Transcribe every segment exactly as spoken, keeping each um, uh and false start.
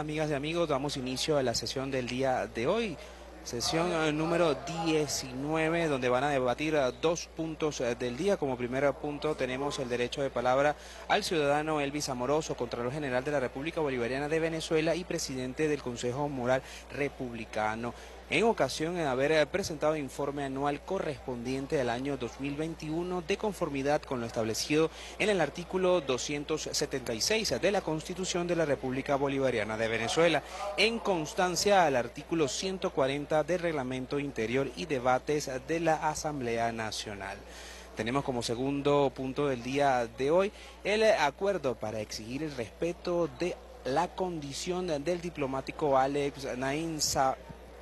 amigas y amigos, damos inicio a la sesión del día de hoy. Sesión eh, número diecinueve, donde van a debatir eh, dos puntos eh, del día. Como primer punto tenemos el derecho de palabra al ciudadano Elvis Amoroso, Contralor General de la República Bolivariana de Venezuela y presidente del Consejo Moral Republicano, en ocasión de haber eh, presentado informe anual correspondiente al año dos mil veintiuno de conformidad con lo establecido en el artículo doscientos setenta y seis de la Constitución de la República Bolivariana de Venezuela, en constancia al artículo ciento cuarenta del Reglamento Interior y Debates de la Asamblea Nacional. Tenemos como segundo punto del día de hoy el acuerdo para exigir el respeto de la condición del diplomático Alex Naim Saab,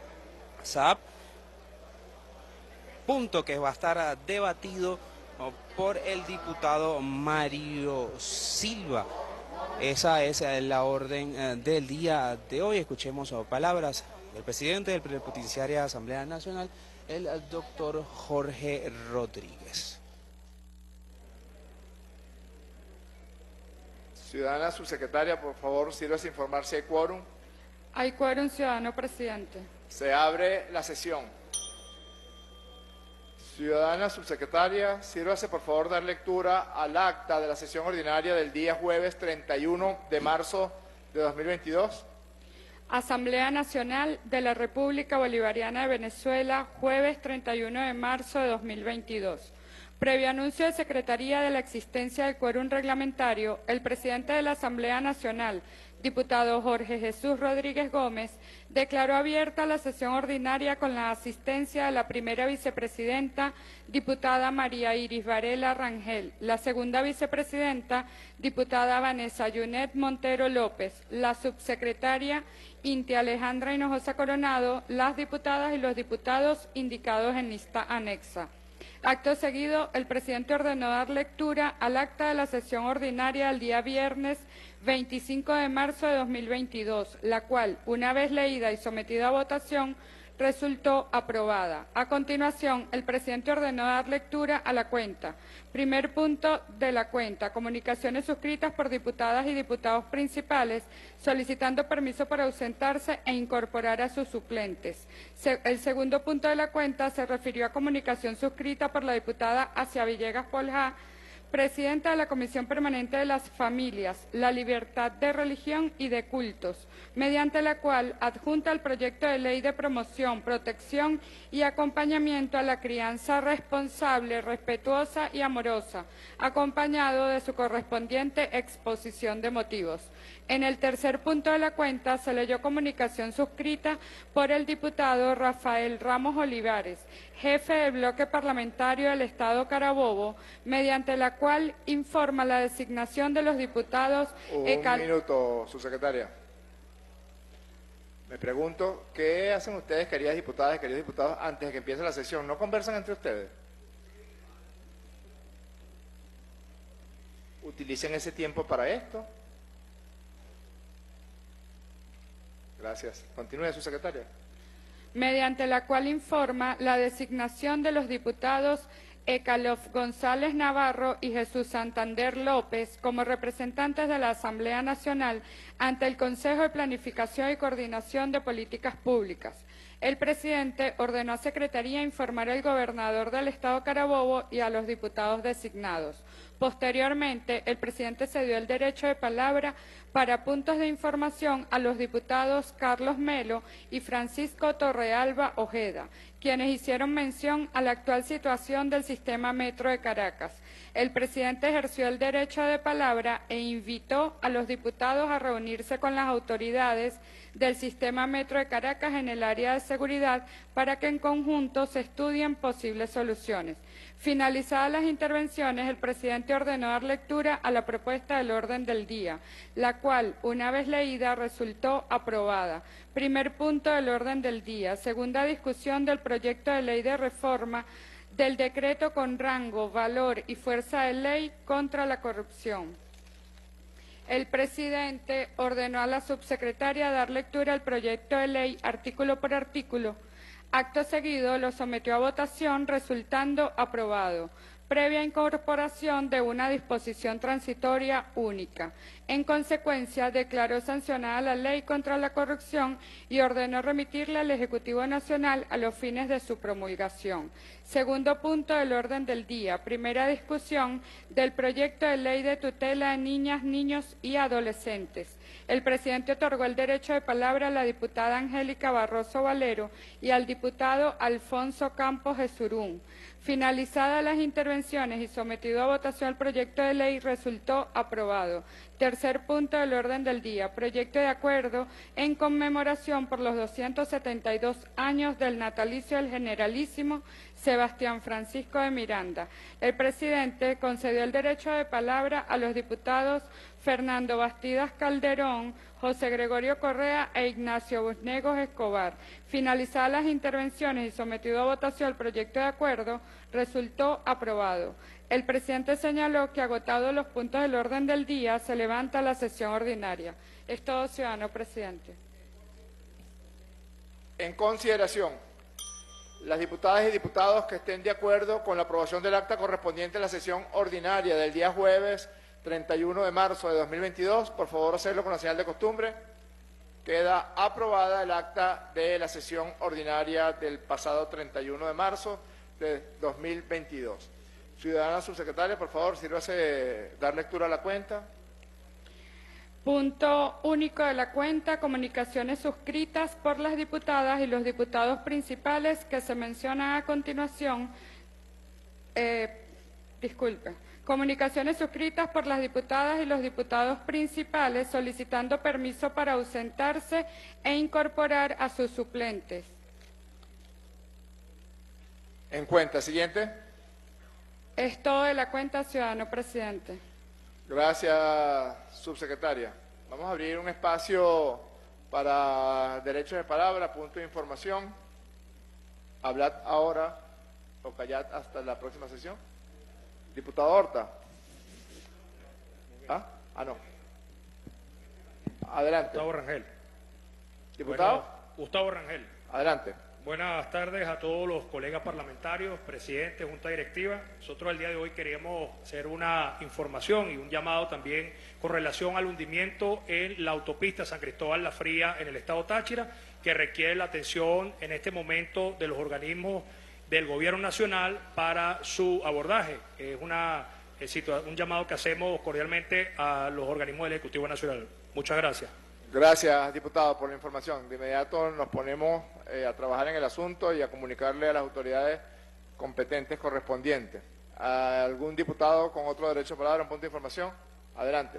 punto que va a estar debatido por el diputado Mario Silva. Esa es la orden del día de hoy. Escuchemos palabras del presidente de la Plenipotenciaria Asamblea Nacional, el doctor Jorge Rodríguez. Ciudadana subsecretaria, por favor, sírvase a informar si hay quórum. Hay quórum, ciudadano presidente. Se abre la sesión. Ciudadana subsecretaria, sírvase por favor dar lectura al acta de la sesión ordinaria del día jueves treinta y uno de marzo de dos mil veintidós. Asamblea Nacional de la República Bolivariana de Venezuela, jueves treinta y uno de marzo de dos mil veintidós. Previo anuncio de Secretaría de la existencia del quórum reglamentario, el presidente de la Asamblea Nacional, diputado Jorge Jesús Rodríguez Gómez, declaró abierta la sesión ordinaria con la asistencia de la primera vicepresidenta, diputada María Iris Varela Rangel, la segunda vicepresidenta, diputada Vanessa Yunet Montero López, la subsecretaria Inti Alejandra Hinojosa Coronado, las diputadas y los diputados indicados en lista anexa. Acto seguido, el presidente ordenó dar lectura al acta de la sesión ordinaria del día viernes veinticinco de marzo de dos mil veintidós, la cual, una vez leída y sometida a votación, resultó aprobada. A continuación, el presidente ordenó dar lectura a la cuenta. Primer punto de la cuenta: comunicaciones suscritas por diputadas y diputados principales solicitando permiso para ausentarse e incorporar a sus suplentes. Se, el segundo punto de la cuenta se refirió a comunicación suscrita por la diputada Asia Villegas Poljá, presidenta de la Comisión Permanente de las Familias, la Libertad de Religión y de Cultos, mediante la cual adjunta el proyecto de ley de promoción, protección y acompañamiento a la crianza responsable, respetuosa y amorosa, acompañado de su correspondiente exposición de motivos. En el tercer punto de la cuenta se leyó comunicación suscrita por el diputado Rafael Ramos Olivares, jefe del bloque parlamentario del Estado Carabobo, mediante la cual informa la designación de los diputados... Un Ecal... minuto, subsecretaria. Me pregunto, ¿qué hacen ustedes, queridas diputadas y queridos diputados, antes de que empiece la sesión? ¿No conversan entre ustedes? Utilicen ese tiempo para esto. Gracias. Continúe, subsecretaria. Mediante la cual informa la designación de los diputados Ecalof González Navarro y Jesús Santander López como representantes de la Asamblea Nacional ante el Consejo de Planificación y Coordinación de Políticas Públicas. El presidente ordenó a Secretaría informar al gobernador del Estado Carabobo y a los diputados designados. Posteriormente, el presidente cedió el derecho de palabra para puntos de información a los diputados Carlos Melo y Francisco Torrealba Ojeda, quienes hicieron mención a la actual situación del sistema Metro de Caracas. El presidente ejerció el derecho de palabra e invitó a los diputados a reunirse con las autoridades del sistema Metro de Caracas en el área de seguridad para que en conjunto se estudien posibles soluciones. Finalizadas las intervenciones, el presidente ordenó dar lectura a la propuesta del orden del día, la cual, una vez leída, resultó aprobada. Primer punto del orden del día: segunda discusión del proyecto de ley de reforma del decreto con rango, valor y fuerza de ley contra la corrupción. El presidente ordenó a la subsecretaria dar lectura al proyecto de ley artículo por artículo. Acto seguido lo sometió a votación, resultando aprobado. previa incorporación de una disposición transitoria única. En consecuencia, declaró sancionada la Ley contra la Corrupción y ordenó remitirla al Ejecutivo Nacional a los fines de su promulgación. Segundo punto del orden del día. Primera discusión del proyecto de ley de tutela de niñas, niños y adolescentes. El presidente otorgó el derecho de palabra a la diputada Angélica Barroso Valero y al diputado Alfonso Campos Jesurún. Finalizadas las intervenciones y sometido a votación el proyecto de ley, resultó aprobado. Tercer punto del orden del día, proyecto de acuerdo en conmemoración por los doscientos setenta y dos años del natalicio del generalísimo Sebastián Francisco de Miranda. El presidente concedió el derecho de palabra a los diputados Fernando Bastidas Calderón, José Gregorio Correa e Ignacio Busnegos Escobar. Finalizadas las intervenciones y sometido a votación el proyecto de acuerdo, resultó aprobado. El presidente señaló que, agotados los puntos del orden del día, se levanta la sesión ordinaria. Es todo, ciudadano presidente. En consideración, las diputadas y diputados que estén de acuerdo con la aprobación del acta correspondiente a la sesión ordinaria del día jueves treinta y uno de marzo de dos mil veintidós, por favor hacerlo con la señal de costumbre. Queda aprobada el acta de la sesión ordinaria del pasado treinta y uno de marzo de dos mil veintidós. Ciudadana subsecretaria, por favor, sírvase dar lectura a la cuenta. Punto único de la cuenta, comunicaciones suscritas por las diputadas y los diputados principales que se mencionan a continuación. Eh, disculpe. Comunicaciones suscritas por las diputadas y los diputados principales solicitando permiso para ausentarse e incorporar a sus suplentes. En cuenta. Siguiente. Es todo de la cuenta, ciudadano presidente. Gracias, subsecretaria. Vamos a abrir un espacio para derechos de palabra, punto de información. Hablad ahora o callad hasta la próxima sesión. Diputado Horta. ¿Ah? Ah, no. Adelante. Gustavo Rangel. Diputado. Bueno, Gustavo Rangel. Adelante. Buenas tardes a todos los colegas parlamentarios, presidente, junta directiva. Nosotros el día de hoy queríamos hacer una información y un llamado también con relación al hundimiento en la autopista San Cristóbal La Fría en el estado Táchira, que requiere la atención en este momento de los organismos del Gobierno Nacional para su abordaje. Es una, es un llamado que hacemos cordialmente a los organismos del Ejecutivo Nacional. Muchas gracias. Gracias, diputado, por la información. De inmediato nos ponemos eh, a trabajar en el asunto y a comunicarle a las autoridades competentes correspondientes. ¿Algún diputado con otro derecho de palabra, un punto de información? Adelante.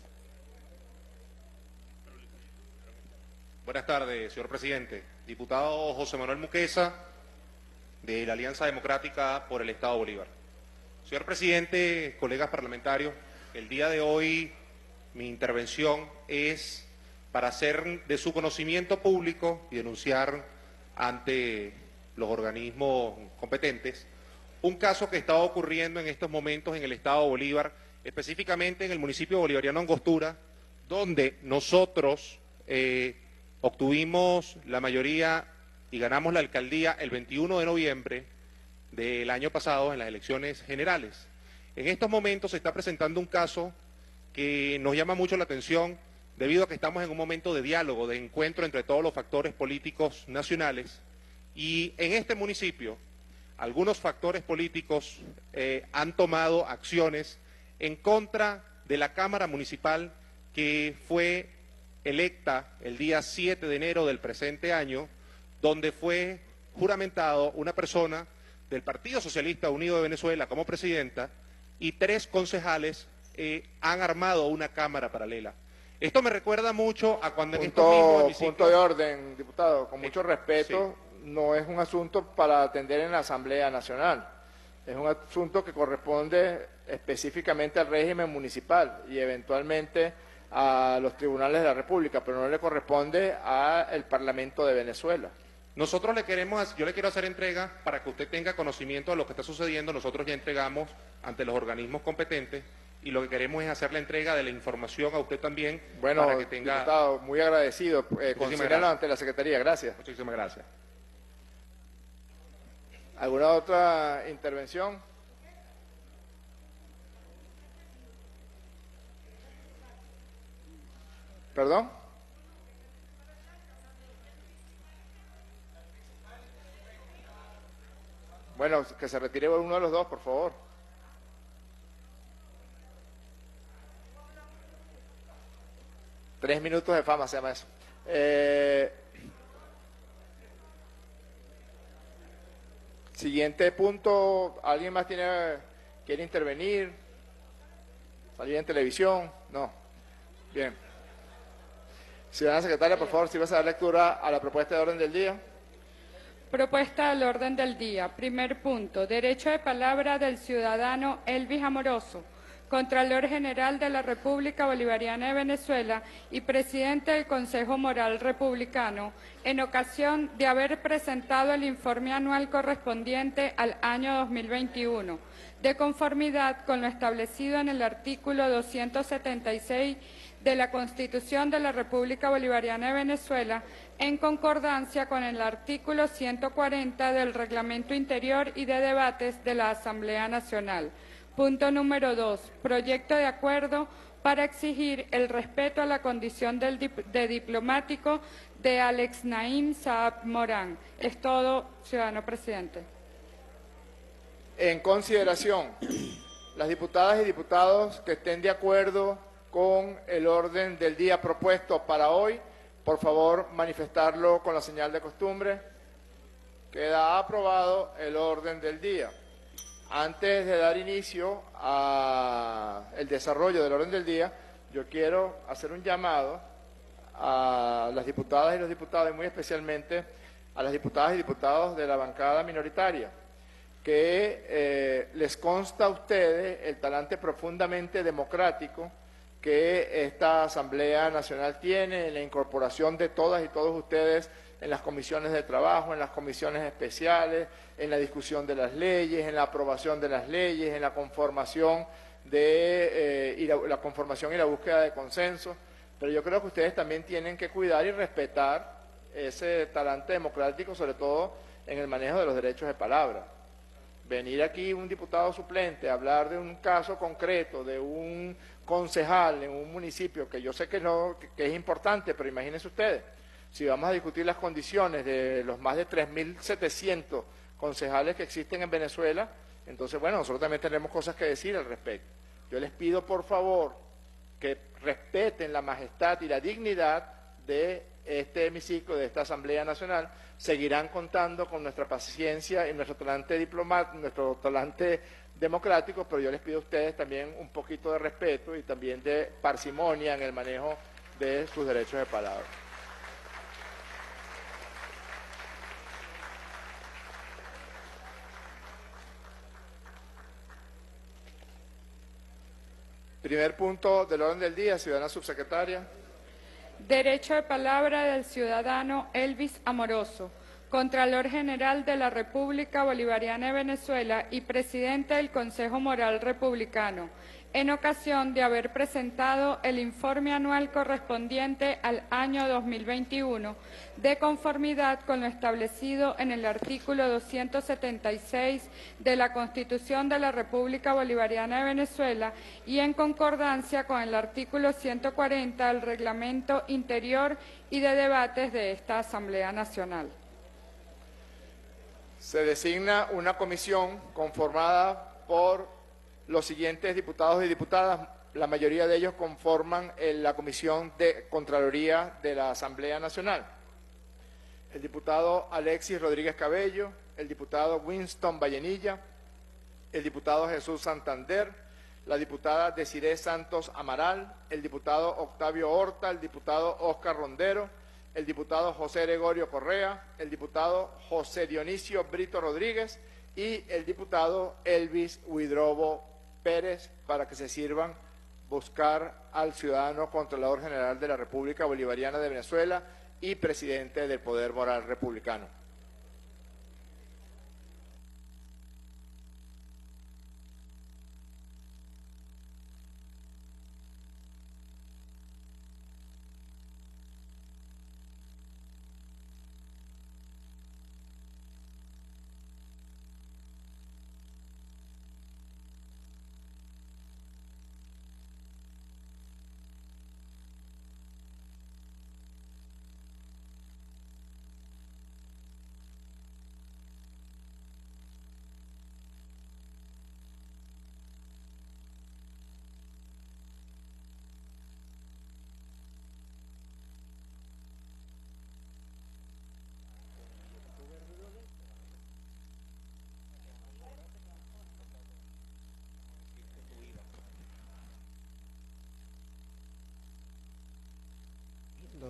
Buenas tardes, señor presidente. Diputado José Manuel Muqueza, de la Alianza Democrática por el Estado Bolívar. Señor presidente, colegas parlamentarios, el día de hoy mi intervención es para hacer de su conocimiento público y denunciar ante los organismos competentes un caso que está ocurriendo en estos momentos en el Estado Bolívar, específicamente en el municipio bolivariano Angostura, donde nosotros eh, obtuvimos la mayoría y ganamos la alcaldía el veintiuno de noviembre del año pasado en las elecciones generales. En estos momentos se está presentando un caso que nos llama mucho la atención debido a que estamos en un momento de diálogo, de encuentro entre todos los factores políticos nacionales, y en este municipio algunos factores políticos eh, han tomado acciones en contra de la Cámara Municipal que fue electa el día siete de enero del presente año, donde fue juramentado una persona del Partido Socialista Unido de Venezuela como presidenta y tres concejales eh, han armado una Cámara paralela. Esto me recuerda mucho a cuando en estos mismos hemiciclos... Punto de orden, diputado, con mucho respeto, sí. No es un asunto para atender en la Asamblea Nacional, es un asunto que corresponde específicamente al régimen municipal y eventualmente a los tribunales de la República, pero no le corresponde al Parlamento de Venezuela. Nosotros le queremos, yo le quiero hacer entrega para que usted tenga conocimiento de lo que está sucediendo. Nosotros ya entregamos ante los organismos competentes y lo que queremos es hacer la entrega de la información a usted también. Bueno, para que tenga... diputado, muy agradecido. Eh, Considéralo ante la Secretaría. Gracias. Muchísimas gracias. ¿Alguna otra intervención? ¿Perdón? Bueno, que se retire uno de los dos, por favor. Tres minutos de fama se llama eso. Eh, siguiente punto, ¿alguien más tiene, quiere intervenir? ¿Salir en televisión? No. Bien. Ciudadana secretaria, por favor, si vas a dar lectura a la propuesta de orden del día. Propuesta del orden del día. Primer punto. Derecho de palabra del ciudadano Elvis Amoroso, Contralor General de la República Bolivariana de Venezuela y presidente del Consejo Moral Republicano, en ocasión de haber presentado el informe anual correspondiente al año dos mil veintiuno, de conformidad con lo establecido en el artículo doscientos setenta y seis de la Constitución de la República Bolivariana de Venezuela, en concordancia con el artículo ciento cuarenta del Reglamento Interior y de Debates de la Asamblea Nacional. Punto número dos. Proyecto de acuerdo para exigir el respeto a la condición del dip de diplomático de Alex Naim Saab Morán. Es todo, ciudadano presidente. En consideración, las diputadas y diputados que estén de acuerdo con el orden del día propuesto para hoy, por favor manifestarlo con la señal de costumbre. Queda aprobado el orden del día. Antes de dar inicio al desarrollo del orden del día, yo quiero hacer un llamado a las diputadas y los diputados, y muy especialmente a las diputadas y diputados de la bancada minoritaria, que eh, les consta a ustedes el talante profundamente democrático que esta Asamblea Nacional tiene en la incorporación de todas y todos ustedes en las comisiones de trabajo, en las comisiones especiales, en la discusión de las leyes, en la aprobación de las leyes, en la conformación de eh, y la, la conformación y la búsqueda de consenso. Pero yo creo que ustedes también tienen que cuidar y respetar ese talante democrático, sobre todo en el manejo de los derechos de palabra. Venir aquí un diputado suplente a hablar de un caso concreto, de un concejal en un municipio, que yo sé que, no, que es importante, pero imagínense ustedes, si vamos a discutir las condiciones de los más de tres mil setecientos concejales que existen en Venezuela, entonces, bueno, nosotros también tenemos cosas que decir al respecto. Yo les pido, por favor, que respeten la majestad y la dignidad de este hemiciclo, de esta Asamblea Nacional. Seguirán contando con nuestra paciencia y nuestro talante diplomático, nuestro talante democrático, pero yo les pido a ustedes también un poquito de respeto y también de parsimonia en el manejo de sus derechos de palabra. Primer punto del orden del día, ciudadana subsecretaria. Derecho de palabra del ciudadano Elvis Amoroso, Contralor General de la República Bolivariana de Venezuela y presidente del Consejo Moral Republicano, en ocasión de haber presentado el informe anual correspondiente al año dos mil veintiuno, de conformidad con lo establecido en el artículo doscientos setenta y seis de la Constitución de la República Bolivariana de Venezuela y en concordancia con el artículo ciento cuarenta del Reglamento Interior y de Debates de esta Asamblea Nacional. Se designa una comisión conformada por los siguientes diputados y diputadas. La mayoría de ellos conforman la Comisión de Contraloría de la Asamblea Nacional. El diputado Alexis Rodríguez Cabello, el diputado Winston Vallenilla, el diputado Jesús Santander, la diputada Desiree Santos Amaral, el diputado Octavio Horta, el diputado Óscar Rondero, el diputado José Gregorio Correa, el diputado José Dionisio Brito Rodríguez y el diputado Elvis Huidrobo Pérez, para que se sirvan buscar al ciudadano Contralor General de la República Bolivariana de Venezuela y presidente del Poder Moral Republicano.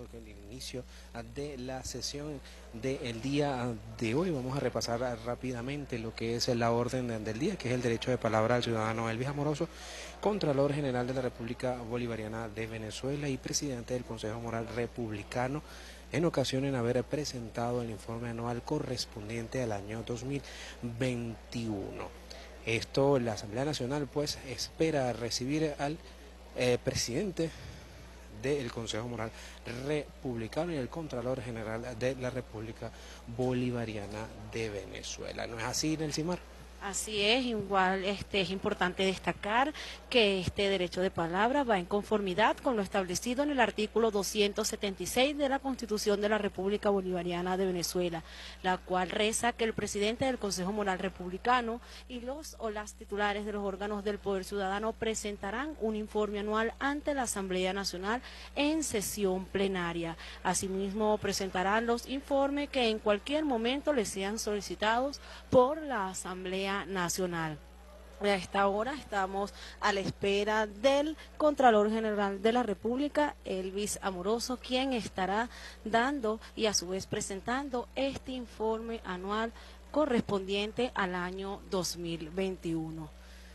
que el inicio de la sesión del día de hoy. Vamos a repasar rápidamente lo que es la orden del día, que es el derecho de palabra al ciudadano Elvis Amoroso, Contralor General de la República Bolivariana de Venezuela y presidente del Consejo Moral Republicano, en ocasión en haber presentado el informe anual correspondiente al año dos mil veintiuno. Esto, la Asamblea Nacional pues espera recibir al eh, presidente del Consejo Moral Republicano y el Contralor General de la República Bolivariana de Venezuela. ¿No es así, Nelsimar? Así es, igual este, es importante destacar que este derecho de palabra va en conformidad con lo establecido en el artículo doscientos setenta y seis de la Constitución de la República Bolivariana de Venezuela, la cual reza que el presidente del Consejo Moral Republicano y los o las titulares de los órganos del Poder Ciudadano presentarán un informe anual ante la Asamblea Nacional en sesión plenaria. Asimismo, presentarán los informes que en cualquier momento les sean solicitados por la Asamblea Nacional. A esta hora estamos a la espera del Contralor General de la República, Elvis Amoroso, quien estará dando y a su vez presentando este informe anual correspondiente al año dos mil veintiuno.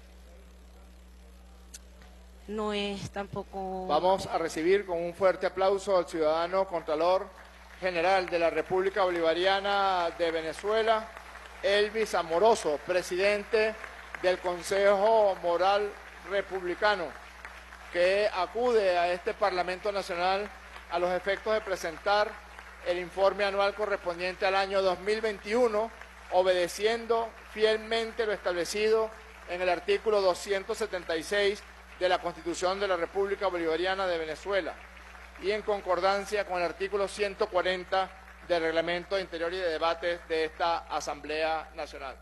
No es tampoco... Vamos a recibir con un fuerte aplauso al ciudadano Contralor General de la República Bolivariana de Venezuela, Elvis Amoroso, presidente del Consejo Moral Republicano, que acude a este Parlamento Nacional a los efectos de presentar el informe anual correspondiente al año dos mil veintiuno, obedeciendo fielmente lo establecido en el artículo doscientos setenta y seis de la Constitución de la República Bolivariana de Venezuela y en concordancia con el artículo ciento cuarenta del Reglamento de Interior y de Debates de esta Asamblea Nacional.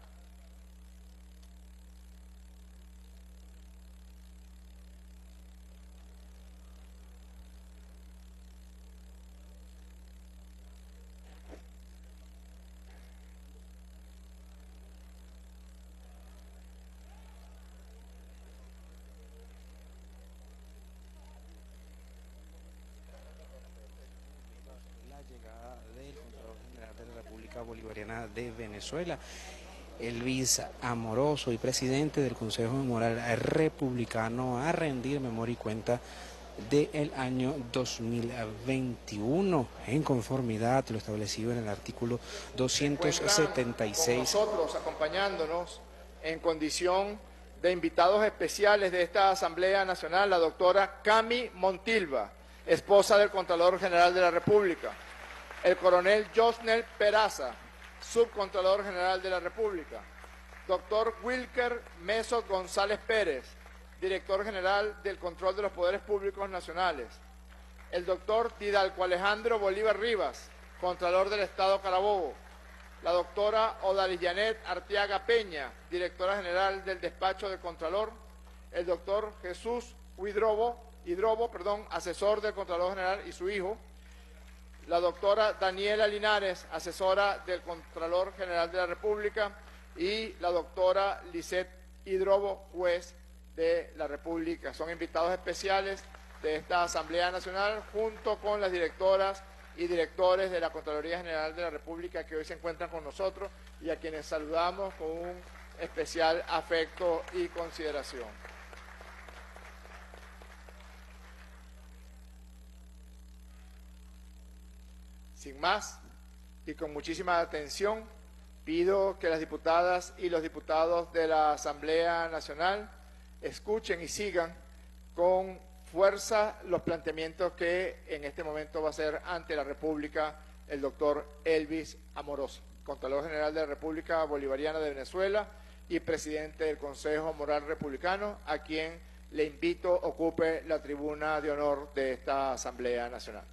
Bolivariana de Venezuela, Elvis Amoroso y presidente del Consejo Moral Republicano, a rendir memoria y cuenta del año dos mil veintiuno en conformidad lo establecido en el artículo doscientos setenta y seis. Con nosotros acompañándonos en condición de invitados especiales de esta Asamblea Nacional, la doctora Cami Montilva, esposa del Contralor General de la República, el coronel Josnel Peraza, subcontralor general de la República, doctor Wilker Meso González Pérez, director general del Control de los Poderes Públicos Nacionales, el doctor Didalco Alejandro Bolívar Rivas, contralor del Estado Carabobo, la doctora Odalis Janet Arteaga Peña, directora general del Despacho del Contralor, el doctor Jesús Huidrobo, Hidrobo, perdón, asesor del Contralor General y su hijo, la doctora Daniela Linares, asesora del Contralor General de la República, y la doctora Lisette Hidrobo, juez de la República. Son invitados especiales de esta Asamblea Nacional, junto con las directoras y directores de la Contraloría General de la República que hoy se encuentran con nosotros y a quienes saludamos con un especial afecto y consideración. Sin más y con muchísima atención, pido que las diputadas y los diputados de la Asamblea Nacional escuchen y sigan con fuerza los planteamientos que en este momento va a hacer ante la República el doctor Elvis Amoroso, Contralor General de la República Bolivariana de Venezuela y presidente del Consejo Moral Republicano, a quien le invito ocupe la tribuna de honor de esta Asamblea Nacional.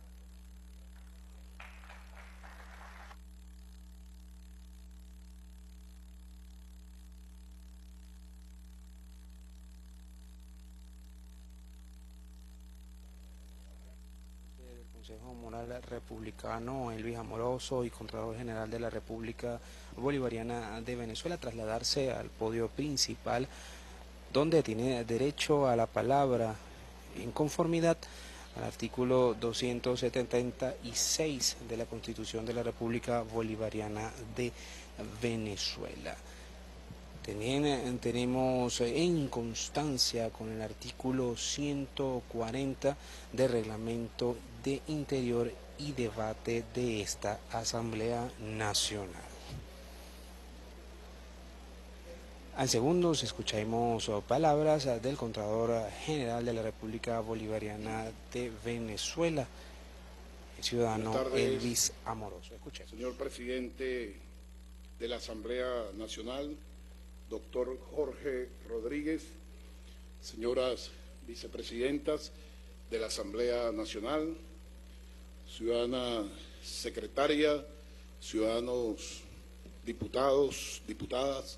Consejo Moral Republicano, Elvis Amoroso y Contralor General de la República Bolivariana de Venezuela, trasladarse al podio principal, donde tiene derecho a la palabra en conformidad al artículo doscientos setenta y seis de la Constitución de la República Bolivariana de Venezuela. También tenemos en constancia con el artículo ciento cuarenta del Reglamento de Interior y Debate de esta Asamblea Nacional. En segundos escucharemos palabras del Contralor General de la República Bolivariana de Venezuela, el ciudadano Elvis Amoroso. Escuchemos. Señor Presidente de la Asamblea Nacional, doctor Jorge Rodríguez, señoras vicepresidentas de la Asamblea Nacional, ciudadana secretaria, ciudadanos diputados, diputadas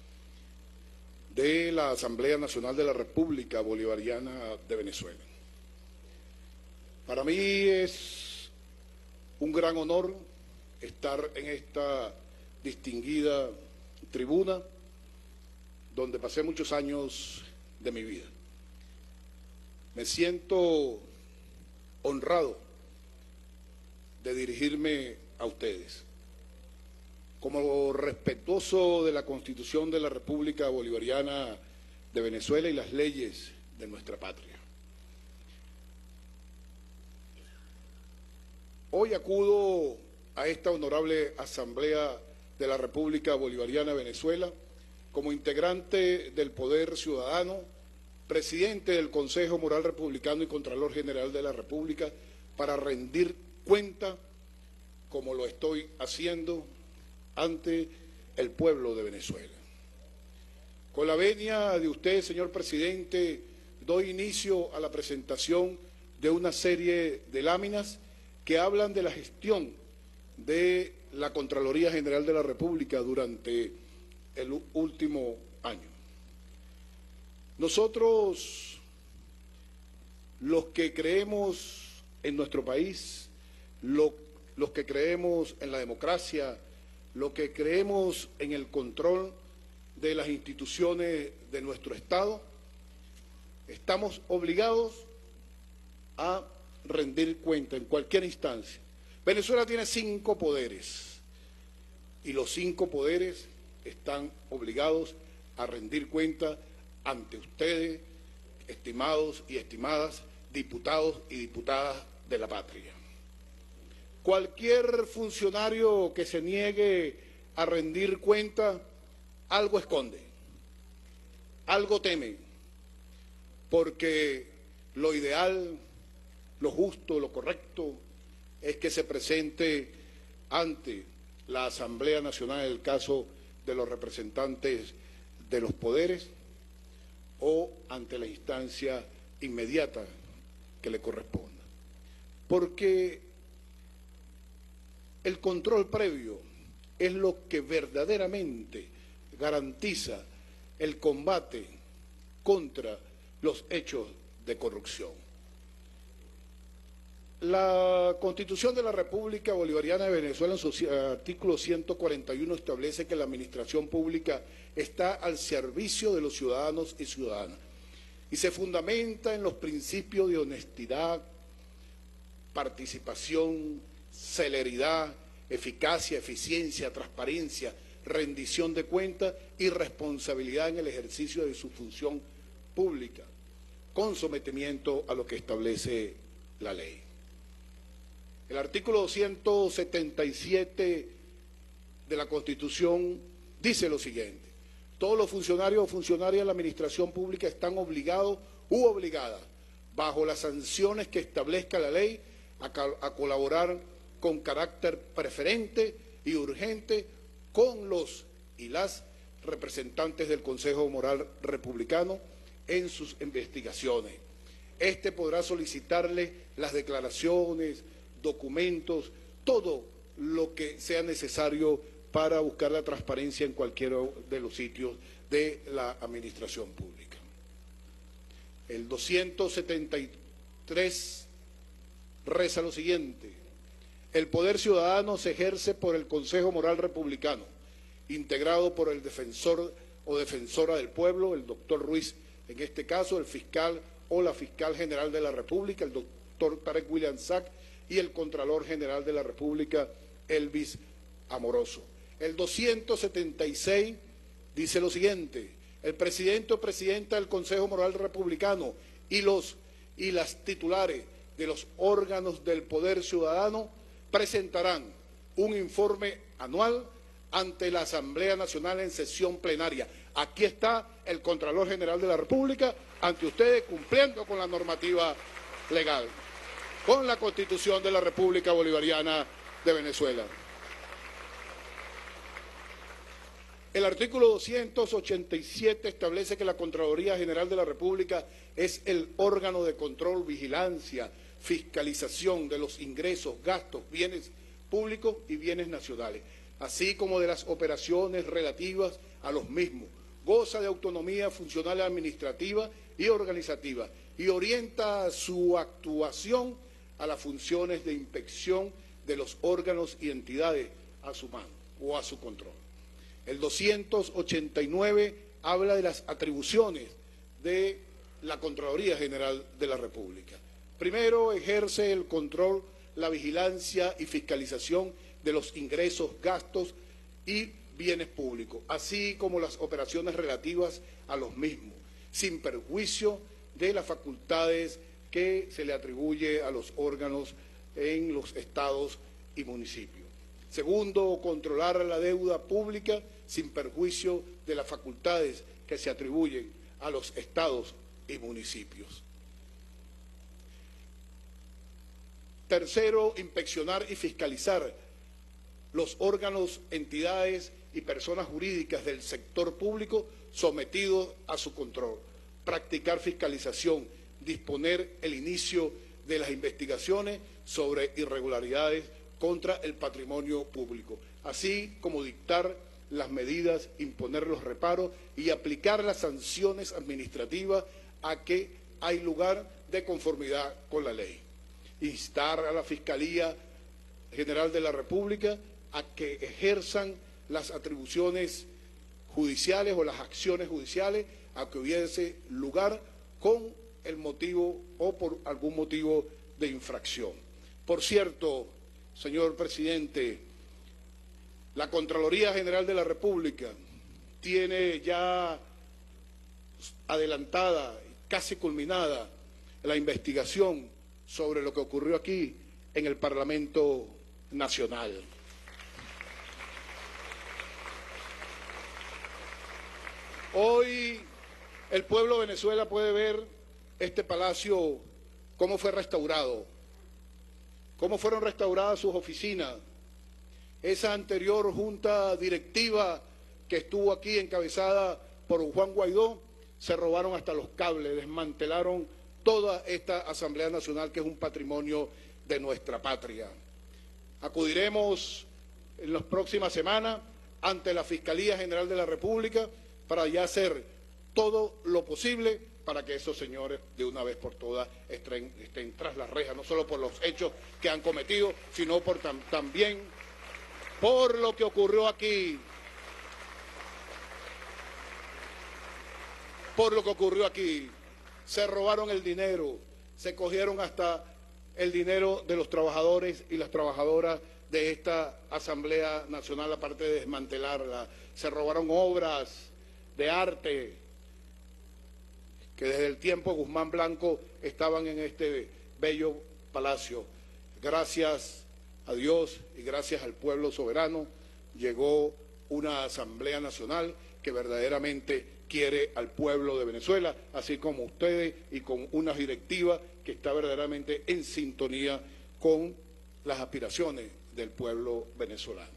de la Asamblea Nacional de la República Bolivariana de Venezuela. Para mí es un gran honor estar en esta distinguida tribuna donde pasé muchos años de mi vida. Me siento honrado de dirigirme a ustedes. Como respetuoso de la Constitución de la República Bolivariana de Venezuela y las leyes de nuestra patria. Hoy acudo a esta honorable Asamblea de la República Bolivariana de Venezuela como integrante del Poder Ciudadano, presidente del Consejo Moral Republicano y Contralor General de la República, para rendir cuenta, como lo estoy haciendo, ante el pueblo de Venezuela. Con la venia de usted, señor presidente, doy inicio a la presentación de una serie de láminas que hablan de la gestión de la Contraloría General de la República durante el último año. Nosotros, los que creemos en nuestro país, lo, los que creemos en la democracia, lo que creemos en el control de las instituciones de nuestro Estado, estamos obligados a rendir cuenta en cualquier instancia. Venezuela tiene cinco poderes y los cinco poderes están obligados a rendir cuenta ante ustedes, estimados y estimadas diputados y diputadas de la patria. Cualquier funcionario que se niegue a rendir cuenta, algo esconde, algo teme, porque lo ideal, lo justo, lo correcto, es que se presente ante la Asamblea Nacional en el caso de los representantes de los poderes o ante la instancia inmediata que le corresponda. Porque el control previo es lo que verdaderamente garantiza el combate contra los hechos de corrupción. La Constitución de la República Bolivariana de Venezuela, en su artículo ciento cuarenta y uno, establece que la administración pública está al servicio de los ciudadanos y ciudadanas y se fundamenta en los principios de honestidad, participación, celeridad, eficacia, eficiencia, transparencia, rendición de cuentas y responsabilidad en el ejercicio de su función pública, con sometimiento a lo que establece la ley. El artículo doscientos setenta y siete de la Constitución dice lo siguiente: todos los funcionarios o funcionarias de la administración pública están obligados u obligadas, bajo las sanciones que establezca la ley, a, a colaborar con carácter preferente y urgente con los y las representantes del Consejo Moral Republicano en sus investigaciones. Este podrá solicitarle las declaraciones, documentos, todo lo que sea necesario para buscar la transparencia en cualquiera de los sitios de la administración pública. El doscientos setenta y tres reza lo siguiente: el poder ciudadano se ejerce por el Consejo Moral Republicano, integrado por el defensor o defensora del pueblo, el doctor Ruiz, en este caso el fiscal o la fiscal general de la República, el, doctor Tarek William Sack, y el Contralor General de la República, Elvis Amoroso. El doscientos setenta y seis dice lo siguiente: el presidente o presidenta del Consejo Moral Republicano y, los, y las titulares de los órganos del Poder Ciudadano presentarán un informe anual ante la Asamblea Nacional en sesión plenaria. Aquí está el Contralor General de la República ante ustedes, cumpliendo con la normativa legal, con la Constitución de la República Bolivariana de Venezuela. El artículo doscientos ochenta y siete establece que la Contraloría General de la República es el órgano de control, vigilancia, fiscalización de los ingresos, gastos, bienes públicos y bienes nacionales, así como de las operaciones relativas a los mismos. Goza de autonomía funcional, administrativa y organizativa y orienta su actuación a las funciones de inspección de los órganos y entidades a su mano o a su control. El doscientos ochenta y nueve habla de las atribuciones de la Contraloría General de la República. Primero, ejerce el control, la vigilancia y fiscalización de los ingresos, gastos y bienes públicos, así como las operaciones relativas a los mismos, sin perjuicio de las facultades que se le atribuye a los órganos en los estados y municipios. Segundo, controlar la deuda pública sin perjuicio de las facultades que se atribuyen a los estados y municipios. Tercero, inspeccionar y fiscalizar los órganos, entidades y personas jurídicas del sector público sometidos a su control. Practicar fiscalización, disponer el inicio de las investigaciones sobre irregularidades contra el patrimonio público, así como dictar las medidas, imponer los reparos y aplicar las sanciones administrativas a que hay lugar de conformidad con la ley. Instar a la Fiscalía General de la República a que ejerzan las atribuciones judiciales o las acciones judiciales a que hubiese lugar con el motivo o por algún motivo de infracción. Por cierto, señor presidente, la Contraloría General de la República tiene ya adelantada, casi culminada, la investigación sobre lo que ocurrió aquí en el Parlamento Nacional. Hoy el pueblo de Venezuela puede ver este palacio, cómo fue restaurado, cómo fueron restauradas sus oficinas. Esa anterior junta directiva que estuvo aquí encabezada por Juan Guaidó, se robaron hasta los cables, desmantelaron toda esta Asamblea Nacional que es un patrimonio de nuestra patria. Acudiremos en las próximas semanas ante la Fiscalía General de la República para ya hacer todo lo posible para que esos señores de una vez por todas estén, estén tras las rejas, no solo por los hechos que han cometido, sino por tam, también por lo que ocurrió aquí, por lo que ocurrió aquí. Se robaron el dinero, se cogieron hasta el dinero de los trabajadores y las trabajadoras de esta Asamblea Nacional, aparte de desmantelarla. Se robaron obras de arte que desde el tiempo de Guzmán Blanco estaban en este bello palacio. Gracias a Dios y gracias al pueblo soberano llegó una Asamblea Nacional que verdaderamente quiere al pueblo de Venezuela, así como ustedes, y con una directiva que está verdaderamente en sintonía con las aspiraciones del pueblo venezolano.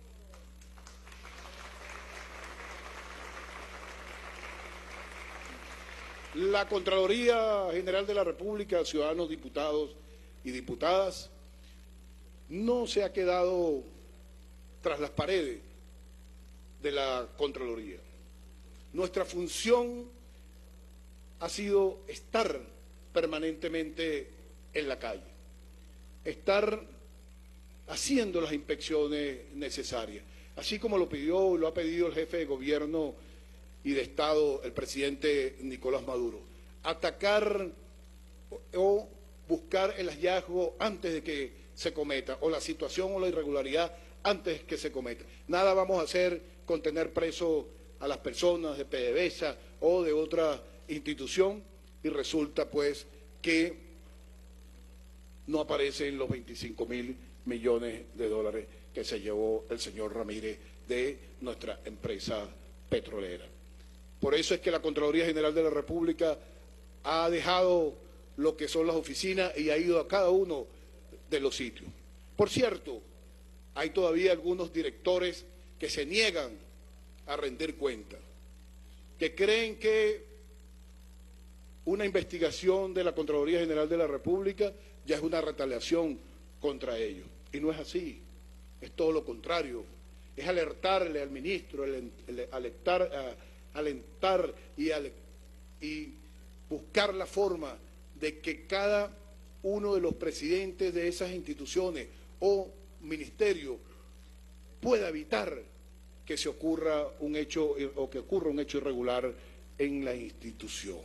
La Contraloría General de la República, ciudadanos diputados y diputadas, no se ha quedado tras las paredes de la Contraloría. Nuestra función ha sido estar permanentemente en la calle, estar haciendo las inspecciones necesarias, así como lo pidió, lo ha pedido el jefe de gobierno y de Estado, el presidente Nicolás Maduro, atacar o buscar el hallazgo antes de que se cometa, o la situación o la irregularidad antes que se cometa. Nada vamos a hacer con tener preso a las personas de PDVSA o de otra institución y resulta pues que no aparecen los veinticinco mil millones de dólares que se llevó el señor Ramírez de nuestra empresa petrolera. Por eso es que la Contraloría General de la República ha dejado lo que son las oficinas y ha ido a cada uno de los sitios. Por cierto, hay todavía algunos directores que se niegan a rendir cuentas, que creen que una investigación de la Contraloría General de la República ya es una retaliación contra ellos. Y no es así, es todo lo contrario. Es alertarle al ministro, alentar, alentar y, y buscar la forma de que cada uno de los presidentes de esas instituciones o ministerios pueda evitar que se ocurra un hecho o que ocurra un hecho irregular en la institución.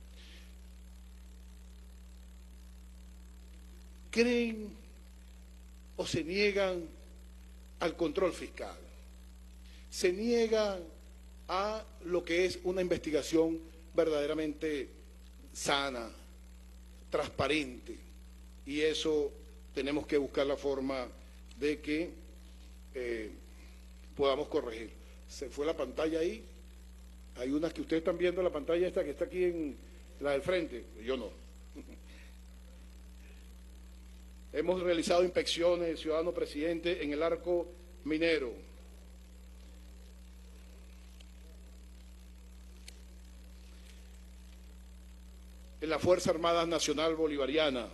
¿Creen o se niegan al control fiscal? Se niegan a lo que es una investigación verdaderamente sana, transparente, y eso tenemos que buscar la forma de que eh, podamos corregir. Se fue la pantalla ahí, hay unas que ustedes están viendo, la pantalla esta que está aquí en la del frente, yo no. Hemos realizado inspecciones, ciudadano presidente, en el arco minero. En la Fuerza Armada Nacional Bolivariana,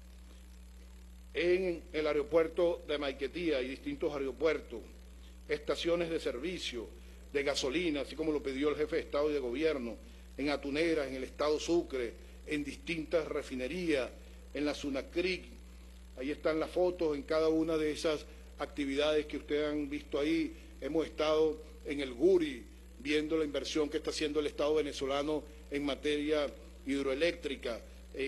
en el aeropuerto de Maiquetía y distintos aeropuertos, estaciones de servicio de gasolina, así como lo pidió el jefe de Estado y de Gobierno, en Atuneras, en el Estado Sucre, en distintas refinerías, en la Sunacric. Ahí están las fotos en cada una de esas actividades que ustedes han visto ahí. Hemos estado en el Guri, viendo la inversión que está haciendo el Estado venezolano en materia hidroeléctrica,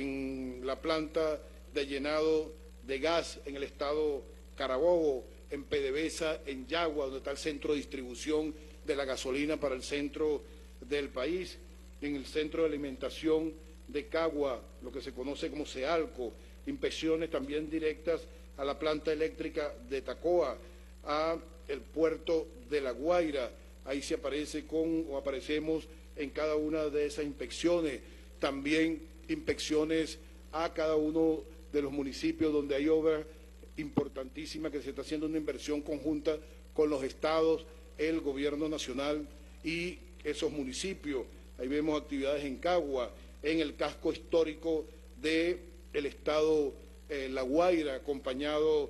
en la planta de llenado de gas en el Estado Carabobo, en PDVSA, en Yagua, donde está el centro de distribución de la gasolina para el centro del país, en el centro de alimentación de Cagua, lo que se conoce como Cealco, inspecciones también directas a la planta eléctrica de Tacoa, a el puerto de La Guaira. Ahí se aparece con, o aparecemos en cada una de esas inspecciones, también inspecciones a cada uno de los municipios donde hay obras importantísimas, que se está haciendo una inversión conjunta con los estados, el gobierno nacional y esos municipios. Ahí vemos actividades en Cagua, en el casco histórico del estado eh, La Guaira, acompañado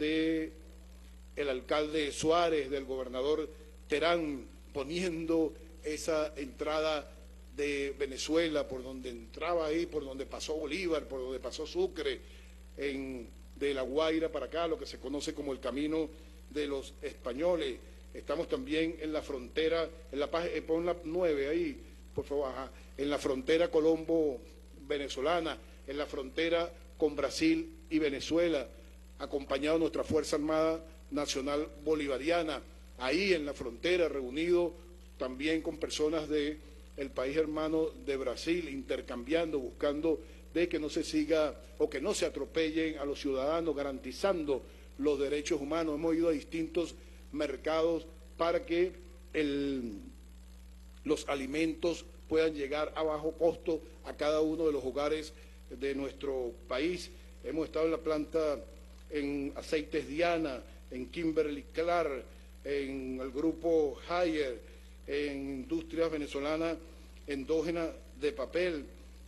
de el alcalde Suárez, del gobernador Terán, poniendo esa entrada de Venezuela, por donde entraba ahí, por donde pasó Bolívar, por donde pasó Sucre, en, de La Guaira para acá, lo que se conoce como el camino de los españoles. Estamos también en la frontera, en la página, eh, pon la nueve ahí, por favor, ajá, en la frontera colombo-venezolana, en la frontera con Brasil y Venezuela, acompañado de nuestra Fuerza Armada Nacional Bolivariana, ahí en la frontera, reunido también con personas de el país hermano de Brasil, intercambiando, buscando de que no se siga o que no se atropellen a los ciudadanos, garantizando los derechos humanos. Hemos ido a distintos mercados para que el, los alimentos puedan llegar a bajo costo a cada uno de los hogares de nuestro país. Hemos estado en la planta en Aceites Diana, en Kimberly Clark, en el grupo Haier, en Industrias Venezolanas Endógenas de Papel,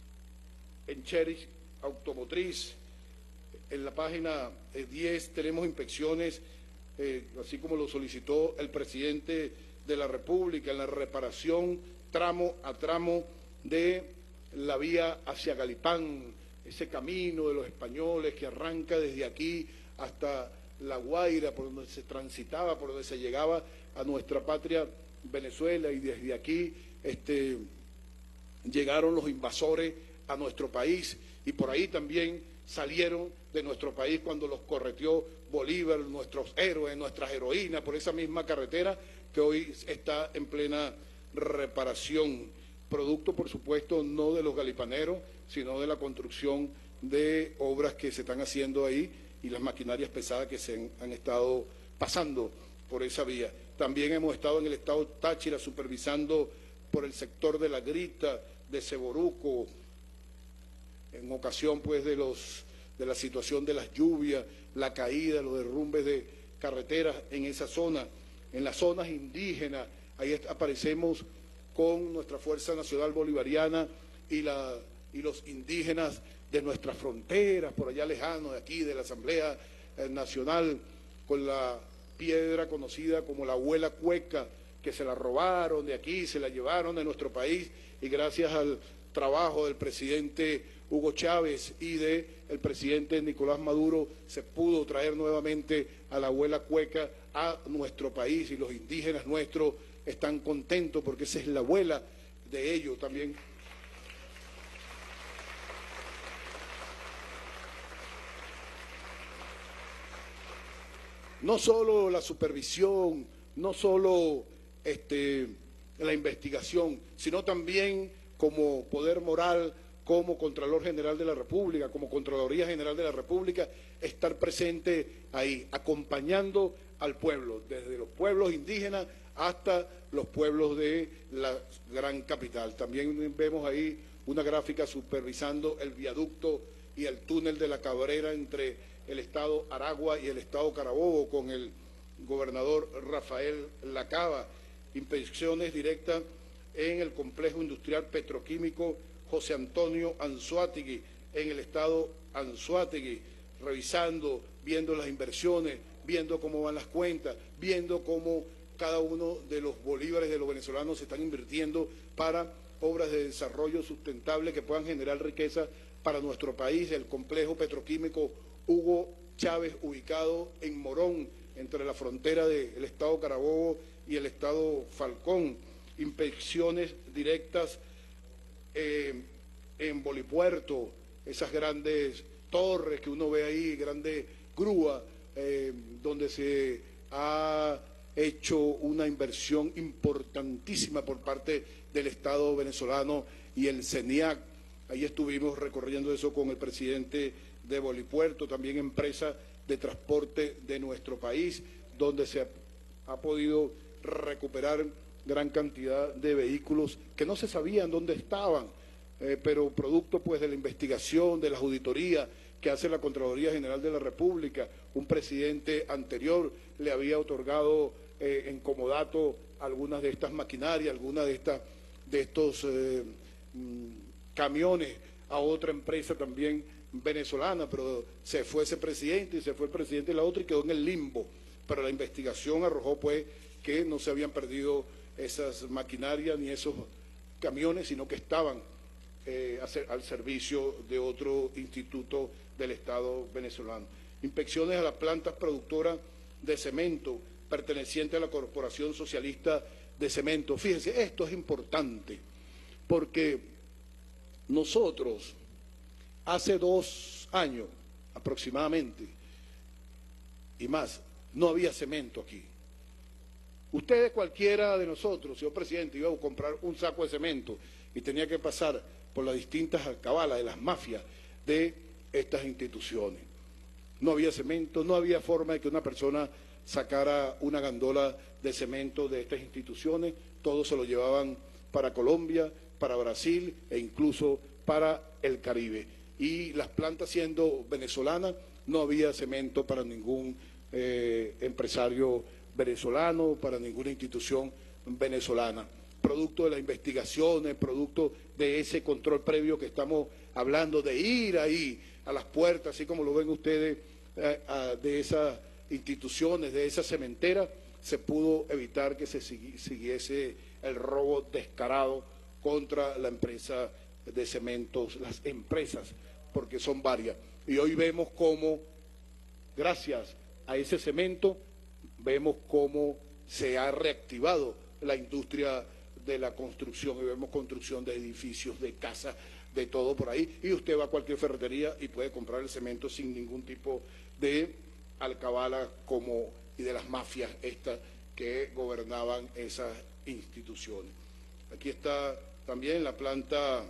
en Cherish Automotriz. En la página diez tenemos inspecciones, eh, así como lo solicitó el presidente de la República, en la reparación tramo a tramo de la vía hacia Galipán, ese camino de los españoles que arranca desde aquí hasta La Guaira, por donde se transitaba, por donde se llegaba a nuestra patria Venezuela, y desde aquí este, llegaron los invasores a nuestro país, y por ahí también salieron de nuestro país cuando los correteó Bolívar, nuestros héroes, nuestras heroínas, por esa misma carretera que hoy está en plena reparación. Producto, por supuesto, no de los galipaneros, sino de la construcción de obras que se están haciendo ahí y las maquinarias pesadas que se han, han estado pasando por esa vía. También hemos estado en el estado Táchira supervisando por el sector de La Grita, de Ceboruco, en ocasión pues de, los, de la situación de las lluvias, la caída, los derrumbes de carreteras en esa zona. En las zonas indígenas, ahí aparecemos con nuestra Fuerza Nacional Bolivariana y, la, y los indígenas de nuestras fronteras, por allá lejano de aquí, de la Asamblea Nacional, con la piedra conocida como la abuela cueca, que se la robaron de aquí, se la llevaron de nuestro país, y gracias al trabajo del presidente Hugo Chávez y del presidente Nicolás Maduro se pudo traer nuevamente a la abuela cueca a nuestro país, y los indígenas nuestros están contentos porque esa es la abuela de ellos también. No solo la supervisión, no solo este, la investigación, sino también como poder moral, como Contralor General de la República, como Contraloría General de la República, estar presente ahí, acompañando al pueblo, desde los pueblos indígenas hasta los pueblos de la gran capital. También vemos ahí una gráfica supervisando el viaducto y el túnel de la Cabrera entre el estado Aragua y el estado Carabobo con el gobernador Rafael Lacaba. Inspecciones directas en el complejo industrial petroquímico José Antonio Anzoátegui, en el estado Anzoátegui, revisando, viendo las inversiones, viendo cómo van las cuentas, viendo cómo cada uno de los bolívares de los venezolanos se están invirtiendo para obras de desarrollo sustentable que puedan generar riqueza para nuestro país. El complejo petroquímico Hugo Chávez, ubicado en Morón, entre la frontera del estado Carabobo y el estado Falcón. Inspecciones directas eh, en Bolipuerto, esas grandes torres que uno ve ahí, grandes grúas, eh, donde se ha hecho una inversión importantísima por parte del Estado venezolano y el CENIAC. Ahí estuvimos recorriendo eso con el presidente de Bolipuerto, también empresa de transporte de nuestro país, donde se ha, ha podido recuperar gran cantidad de vehículos que no se sabían dónde estaban, eh, pero producto pues de la investigación, de la auditoría que hace la Contraloría General de la República. Un presidente anterior le había otorgado eh, en comodato algunas de estas maquinarias, algunas de, estas, de estos eh, camiones a otra empresa también venezolana, pero se fue ese presidente y se fue el presidente de la otra y quedó en el limbo. Pero la investigación arrojó pues que no se habían perdido esas maquinarias ni esos camiones, sino que estaban eh, al servicio de otro instituto del Estado venezolano. Inspecciones a las plantas productoras de cemento pertenecientes a la Corporación Socialista de Cemento. Fíjense, esto es importante porque nosotros hace dos años aproximadamente y más, no había cemento aquí. Ustedes, cualquiera de nosotros, señor presidente, iba a comprar un saco de cemento y tenía que pasar por las distintas alcabalas de las mafias de estas instituciones. No había cemento, no había forma de que una persona sacara una gandola de cemento de estas instituciones, todos se lo llevaban para Colombia, para Brasil e incluso para el Caribe. Y las plantas siendo venezolanas, no había cemento para ningún eh, empresario venezolano, para ninguna institución venezolana. Producto de las investigaciones, producto de ese control previo que estamos hablando, de ir ahí a las puertas, así como lo ven ustedes, eh, a, de esas instituciones, de esa cementera, se pudo evitar que se siguiese el robo descarado contra la empresa de cementos, las empresas, porque son varias. Y hoy vemos cómo, gracias a ese cemento, vemos cómo se ha reactivado la industria de la construcción, y vemos construcción de edificios, de casas, de todo por ahí, y usted va a cualquier ferretería y puede comprar el cemento sin ningún tipo de alcabala como y de las mafias estas que gobernaban esas instituciones. Aquí está también la planta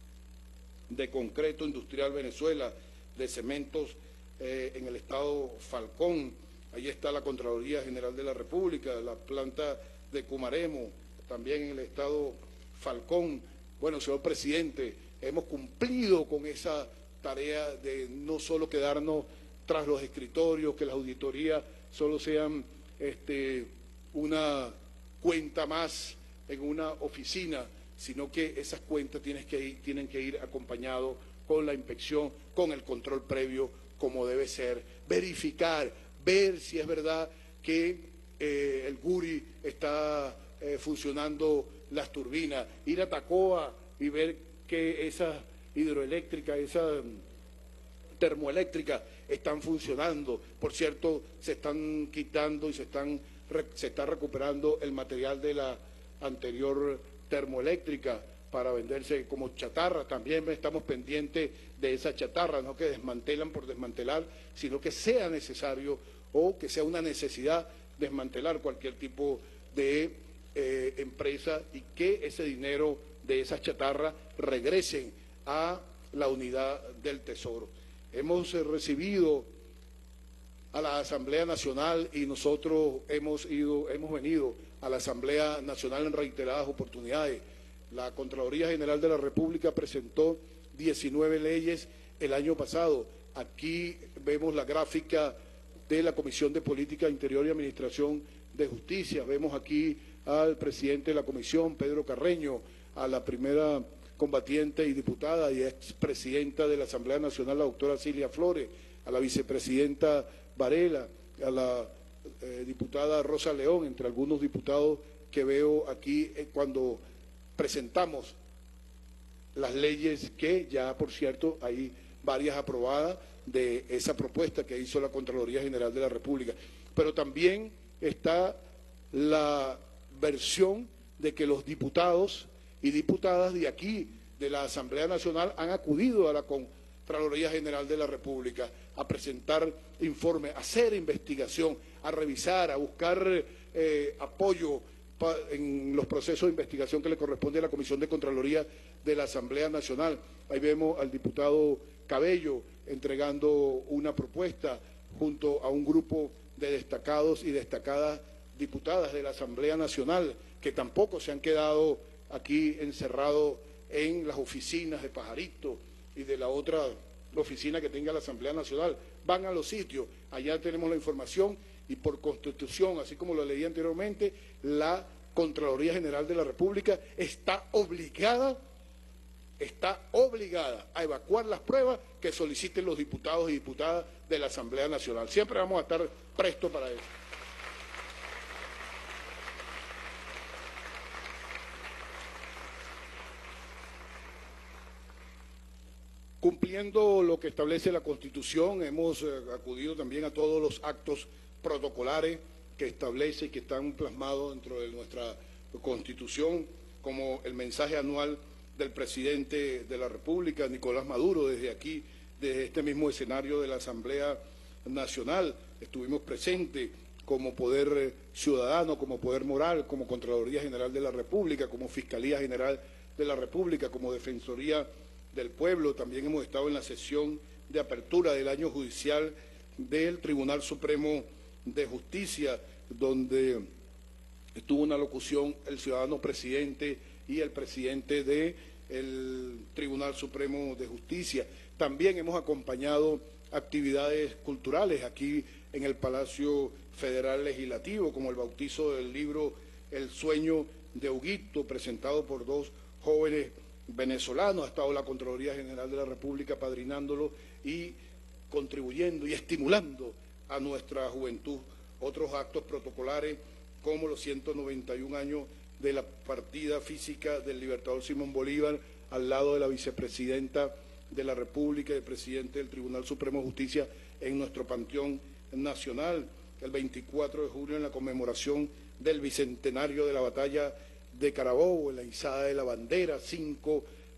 de concreto industrial Venezuela, de cementos eh, en el estado Falcón. Ahí está la Contraloría General de la República, la planta de Cumaremo, también en el estado Falcón. Bueno, señor presidente, hemos cumplido con esa tarea de no solo quedarnos tras los escritorios, que las auditorías solo sean este, una cuenta más en una oficina, sino que esas cuentas tienen que ir, tienen que ir acompañados con la inspección, con el control previo, como debe ser, verificar, ver si es verdad que eh, el Guri está eh, funcionando las turbinas, ir a Tacoa y ver que esas hidroeléctricas, esas termoeléctricas están funcionando. Por cierto, se están quitando y se, están, se está recuperando el material de la anterior termoeléctrica para venderse como chatarra. También estamos pendientes de esa chatarra, no que desmantelan por desmantelar, sino que sea necesario o que sea una necesidad desmantelar cualquier tipo de eh, empresa y que ese dinero de esas chatarras regresen a la unidad del Tesoro. Hemos eh, recibido a la Asamblea Nacional y nosotros hemos ido, hemos venido a la Asamblea Nacional en reiteradas oportunidades. La Contraloría General de la República presentó diecinueve leyes el año pasado. Aquí vemos la gráfica de la Comisión de Política Interior y Administración de Justicia. Vemos aquí al presidente de la Comisión, Pedro Carreño, a la primera combatiente y diputada y expresidenta de la Asamblea Nacional, la doctora Cilia Flores, a la vicepresidenta Varela, a la eh, diputada Rosa León, entre algunos diputados que veo aquí eh, cuando presentamos las leyes que ya, por cierto, hay varias aprobadas de esa propuesta que hizo la Contraloría General de la República. Pero también está la versión de que los diputados y diputadas de aquí, de la Asamblea Nacional, han acudido a la Contraloría General de la República a presentar informes, a hacer investigación, a revisar, a buscar eh, apoyo en los procesos de investigación que le corresponde a la Comisión de Contraloría de la Asamblea Nacional. Ahí vemos al diputado Cabello entregando una propuesta junto a un grupo de destacados y destacadas diputadas de la Asamblea Nacional, que tampoco se han quedado aquí encerrados en las oficinas de Pajarito y de la otra oficina que tenga la Asamblea Nacional. Van a los sitios, allá tenemos la información y por Constitución, así como lo leí anteriormente, la Contraloría General de la República está obligada, está obligada a evacuar las pruebas que soliciten los diputados y diputadas de la Asamblea Nacional. Siempre vamos a estar prestos para eso. Cumpliendo lo que establece la Constitución, hemos eh, acudido también a todos los actos protocolares que establece y que están plasmados dentro de nuestra Constitución, como el mensaje anual del presidente de la República, Nicolás Maduro, desde aquí, desde este mismo escenario de la Asamblea Nacional. Estuvimos presentes como poder ciudadano, como poder moral, como Contraloría General de la República, como Fiscalía General de la República, como Defensoría del Pueblo. También hemos estado en la sesión de apertura del año judicial del Tribunal Supremo de Justicia, donde estuvo una locución el ciudadano presidente y el presidente del Tribunal Supremo de Justicia. También hemos acompañado actividades culturales aquí en el Palacio Federal Legislativo, como el bautizo del libro El sueño de Huguito, presentado por dos jóvenes venezolanos. Ha estado la Contraloría General de la República padrinándolo y contribuyendo y estimulando a nuestra juventud. Otros actos protocolares como los ciento noventa y un años de la partida física del libertador Simón Bolívar al lado de la vicepresidenta de la República y el presidente del Tribunal Supremo de Justicia en nuestro Panteón Nacional. El veinticuatro de julio en la conmemoración del bicentenario de la batalla de Carabobo, en la izada de la bandera, cinco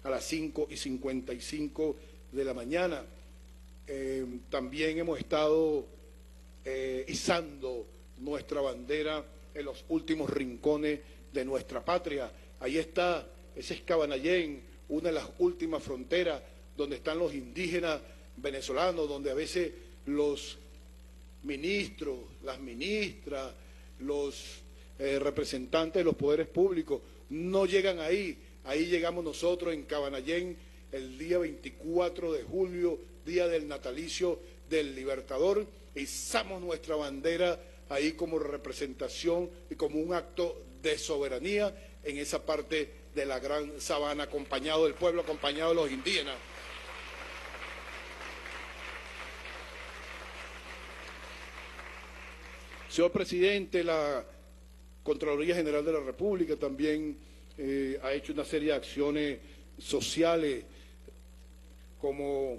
a las cinco y cincuenta y cinco de la mañana. Eh, también hemos estado eh, izando nuestra bandera en los últimos rincones de nuestra patria. Ahí está, ese es Cabanallén, una de las últimas fronteras donde están los indígenas venezolanos, donde a veces los ministros, las ministras, los eh, representantes de los poderes públicos no llegan ahí. Ahí llegamos nosotros en Cabanallén el día veinticuatro de julio, día del natalicio del Libertador, izamos nuestra bandera ahí como representación y como un acto de soberanía en esa parte de la gran sabana, acompañado del pueblo, acompañado de los indígenas. Señor Presidente, la Contraloría General de la República también eh, ha hecho una serie de acciones sociales como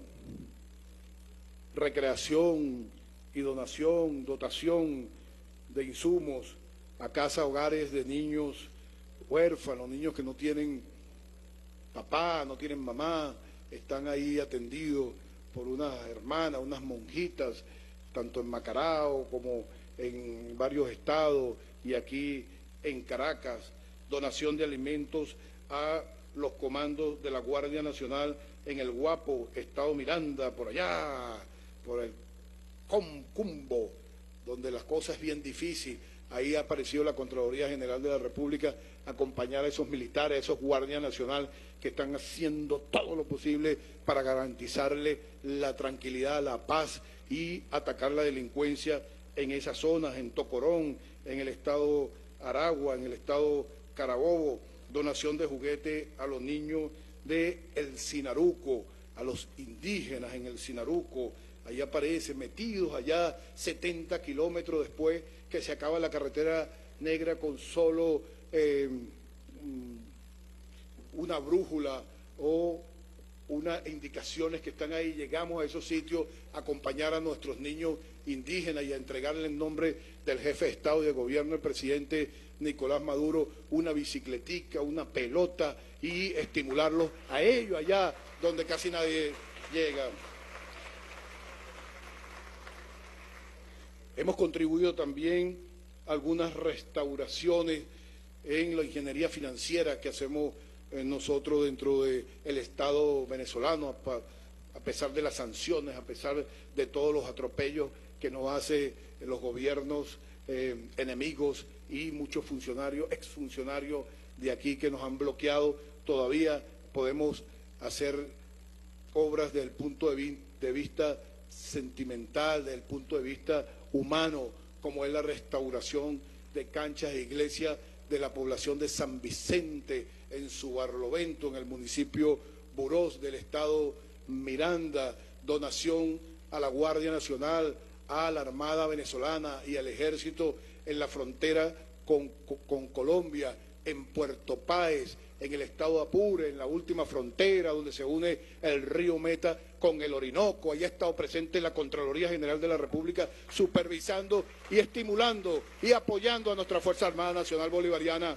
recreación y donación, dotación de insumos a casas, hogares de niños huérfanos, niños que no tienen papá, no tienen mamá, están ahí atendidos por unas hermanas, unas monjitas, tanto en Macarao como en varios estados y aquí en Caracas, donación de alimentos a los comandos de la Guardia Nacional en el Guapo, Estado Miranda, por allá, por el Cumbo, donde las cosas es bien difícil. Ahí ha aparecido la Contraloría General de la República a acompañar a esos militares, a esos Guardia Nacional que están haciendo todo lo posible para garantizarle la tranquilidad, la paz y atacar la delincuencia en esas zonas, en Tocorón, en el estado Aragua, en el estado Carabobo, donación de juguetes a los niños de El Sinaruco, a los indígenas en El Sinaruco, ahí aparece, metidos allá setenta kilómetros después que se acaba la carretera negra con solo eh, una brújula o unas indicaciones que están ahí, llegamos a esos sitios a acompañar a nuestros niños indígenas y a entregarle en nombre del jefe de Estado y de Gobierno, el presidente Nicolás Maduro, una bicicletica, una pelota y estimularlos a ellos allá donde casi nadie llega. Hemos contribuido también a algunas restauraciones en la ingeniería financiera que hacemos nosotros dentro del Estado venezolano, a pesar de las sanciones, a pesar de todos los atropellos que nos hacen los gobiernos eh, enemigos y muchos funcionarios, exfuncionarios de aquí que nos han bloqueado, todavía podemos hacer obras desde el punto de, vi de vista sentimental, desde el punto de vista humano, como es la restauración de canchas e iglesias de la población de San Vicente, en su Barlovento, en el municipio Burós del estado Miranda, donación a la Guardia Nacional, a la Armada Venezolana y al Ejército en la frontera con, con, con Colombia, en Puerto Páez, en el estado Apure, en la última frontera donde se une el río Meta con el Orinoco. Ahí ha estado presente la Contraloría General de la República supervisando y estimulando y apoyando a nuestra Fuerza Armada Nacional Bolivariana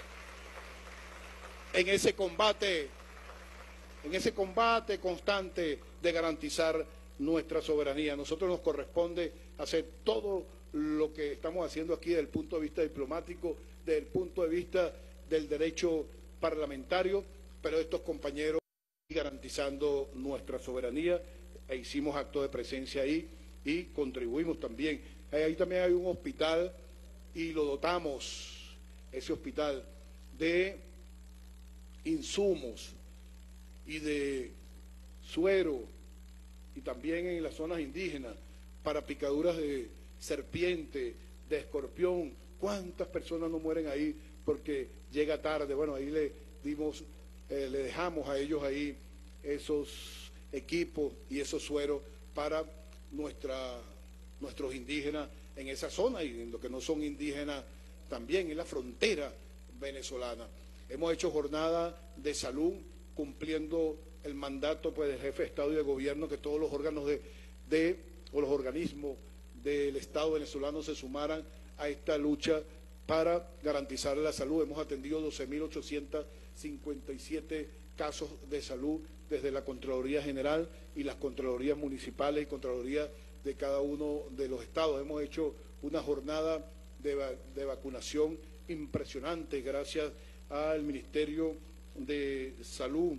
en ese combate, en ese combate constante de garantizar nuestra soberanía. A nosotros nos corresponde hacer todo lo que estamos haciendo aquí desde el punto de vista diplomático, desde el punto de vista del derecho parlamentario, pero estos compañeros garantizando nuestra soberanía, e hicimos acto de presencia ahí y contribuimos también. Ahí también hay un hospital y lo dotamos, ese hospital, de insumos y de suero, y también en las zonas indígenas, para picaduras de serpiente, de escorpión. ¿Cuántas personas no mueren ahí porque llega tarde? Bueno, ahí le dimos, eh, le dejamos a ellos ahí esos equipos y esos sueros para nuestra, nuestros indígenas en esa zona, y en lo que no son indígenas también en la frontera venezolana. Hemos hecho jornada de salud cumpliendo el mandato pues, del jefe de Estado y de Gobierno, que todos los órganos de, de o los organismos del Estado venezolano se sumaran a esta lucha para garantizar la salud. Hemos atendido doce mil ochocientos cincuenta y siete casos de salud desde la Contraloría General y las Contralorías Municipales y Contraloría de cada uno de los estados. Hemos hecho una jornada de, de vacunación impresionante gracias al Ministerio de Salud.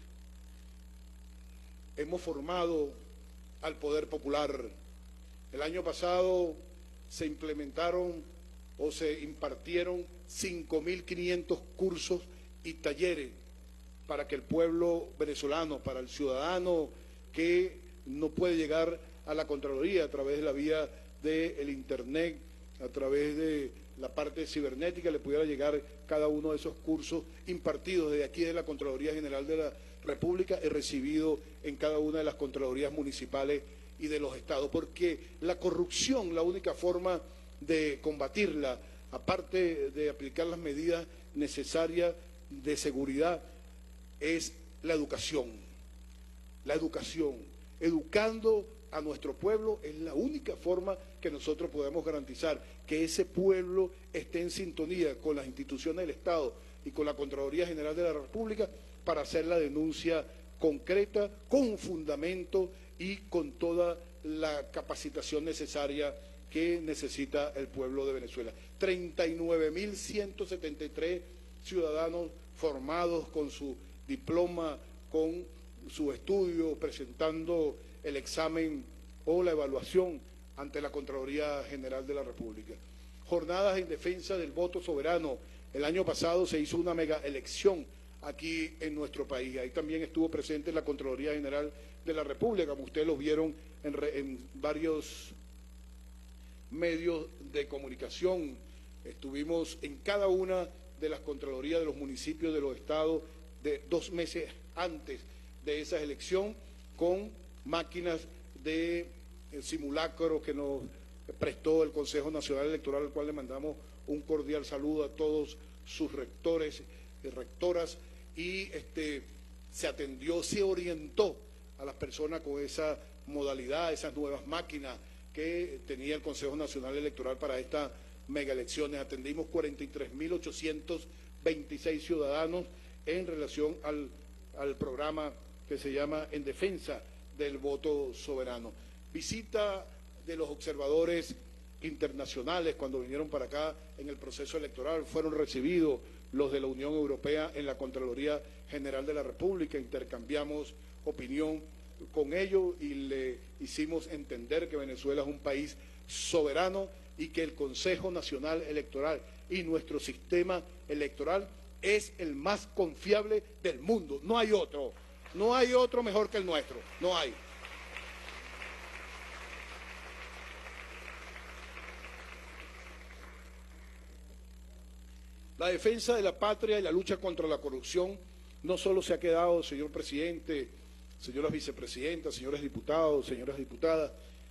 Hemos formado al Poder Popular. El año pasado se implementaron o se impartieron cinco mil quinientos cursos y talleres para que el pueblo venezolano, para el ciudadano que no puede llegar a la Contraloría a través de la vía del Internet, a través de la parte cibernética, le pudiera llegar cada uno de esos cursos impartidos desde aquí de la Contraloría General de la República y recibido en cada una de las Contralorías municipales y de los estados. Porque la corrupción, la única forma de combatirla, aparte de aplicar las medidas necesarias de seguridad, es la educación. La educación. Educando a nuestro pueblo es la única forma que nosotros podemos garantizar que ese pueblo esté en sintonía con las instituciones del Estado y con la Contraloría General de la República para hacer la denuncia concreta, con fundamento y con toda la capacitación necesaria que necesita el pueblo de Venezuela. treinta y nueve mil ciento setenta y tres ciudadanos formados con su diploma, con su estudio, presentando el examen o la evaluación ante la Contraloría General de la República. Jornadas en defensa del voto soberano. El año pasado se hizo una mega elección aquí en nuestro país. Ahí también estuvo presente la Contraloría General de la República, como ustedes lo vieron en, re, en varios medios de comunicación. Estuvimos en cada una de las Contralorías de los municipios de los estados de dos meses antes de esa elección con máquinas de simulacro que nos prestó el Consejo Nacional Electoral, al cual le mandamos un cordial saludo a todos sus rectores y rectoras, y este, se atendió, se orientó a las personas con esa modalidad, esas nuevas máquinas que tenía el Consejo Nacional Electoral para estas mega elecciones. Atendimos cuarenta y tres mil ochocientos veintiséis ciudadanos en relación al, al programa que se llama En Defensa del Voto Soberano. Visita de los observadores internacionales cuando vinieron para acá en el proceso electoral, fueron recibidos los de la Unión Europea en la Contraloría General de la República, intercambiamos opinión con ellos y le hicimos entender que Venezuela es un país soberano y que el Consejo Nacional Electoral y nuestro sistema electoral es el más confiable del mundo. No hay otro, no hay otro mejor que el nuestro, no hay. La defensa de la patria y la lucha contra la corrupción no solo se ha quedado, señor presidente, señoras vicepresidentas, señores diputados, señoras diputadas,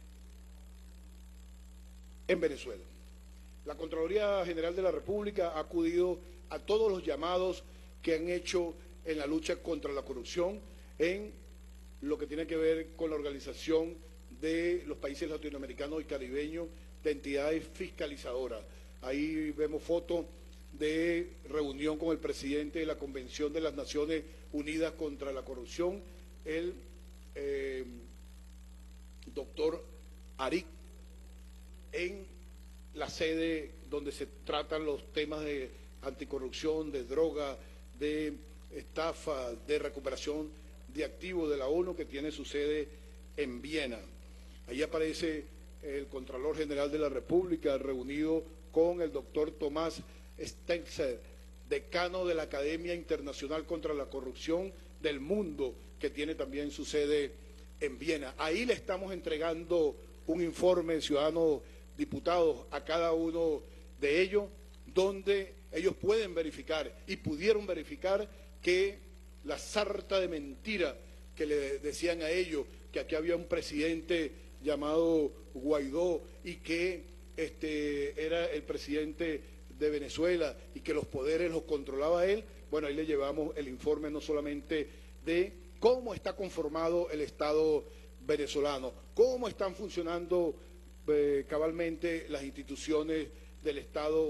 en Venezuela. La Contraloría General de la República ha acudido a todos los llamados que han hecho en la lucha contra la corrupción en lo que tiene que ver con la organización de los países latinoamericanos y caribeños de entidades fiscalizadoras. Ahí vemos fotos de reunión con el presidente de la Convención de las Naciones Unidas contra la Corrupción, el eh, doctor Arik, en la sede donde se tratan los temas de anticorrupción, de droga, de estafa, de recuperación de activos de la ONU, que tiene su sede en Viena. Ahí aparece el Contralor General de la República reunido con el doctor Tomás Stelzer, decano de la Academia Internacional contra la Corrupción del Mundo, que tiene también su sede en Viena. Ahí le estamos entregando un informe, ciudadanos diputados, a cada uno de ellos, donde ellos pueden verificar y pudieron verificar que la sarta de mentira que le decían a ellos, que aquí había un presidente llamado Guaidó y que este, era el presidente de Venezuela y que los poderes los controlaba él, bueno, ahí le llevamos el informe no solamente de cómo está conformado el Estado venezolano, cómo están funcionando eh, cabalmente las instituciones del Estado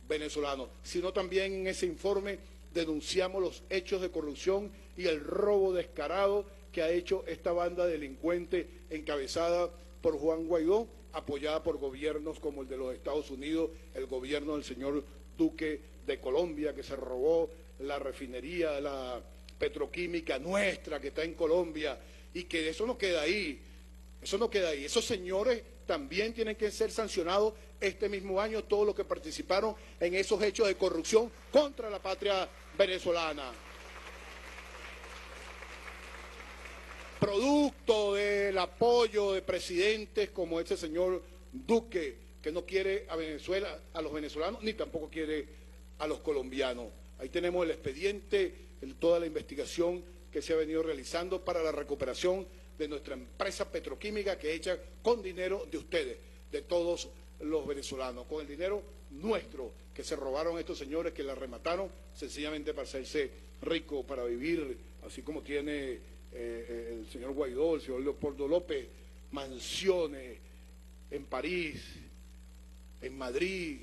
venezolanos, sino también en ese informe denunciamos los hechos de corrupción y el robo descarado que ha hecho esta banda delincuente encabezada por Juan Guaidó, apoyada por gobiernos como el de los Estados Unidos, el gobierno del señor Duque de Colombia, que se robó la refinería, la petroquímica nuestra que está en Colombia, y que eso no queda ahí, eso no queda ahí. Esos señores también tienen que ser sancionados este mismo año, todos los que participaron en esos hechos de corrupción contra la patria venezolana. Producto del apoyo de presidentes como este señor Duque, que no quiere a Venezuela, a los venezolanos, ni tampoco quiere a los colombianos. Ahí tenemos el expediente, el, toda la investigación que se ha venido realizando para la recuperación de nuestra empresa petroquímica, que es hecha con dinero de ustedes, de todos los venezolanos, con el dinero nuestro que se robaron estos señores, que la remataron sencillamente para hacerse rico, para vivir, así como tiene eh, el señor Guaidó, el señor Leopoldo López, mansiones en París, en Madrid,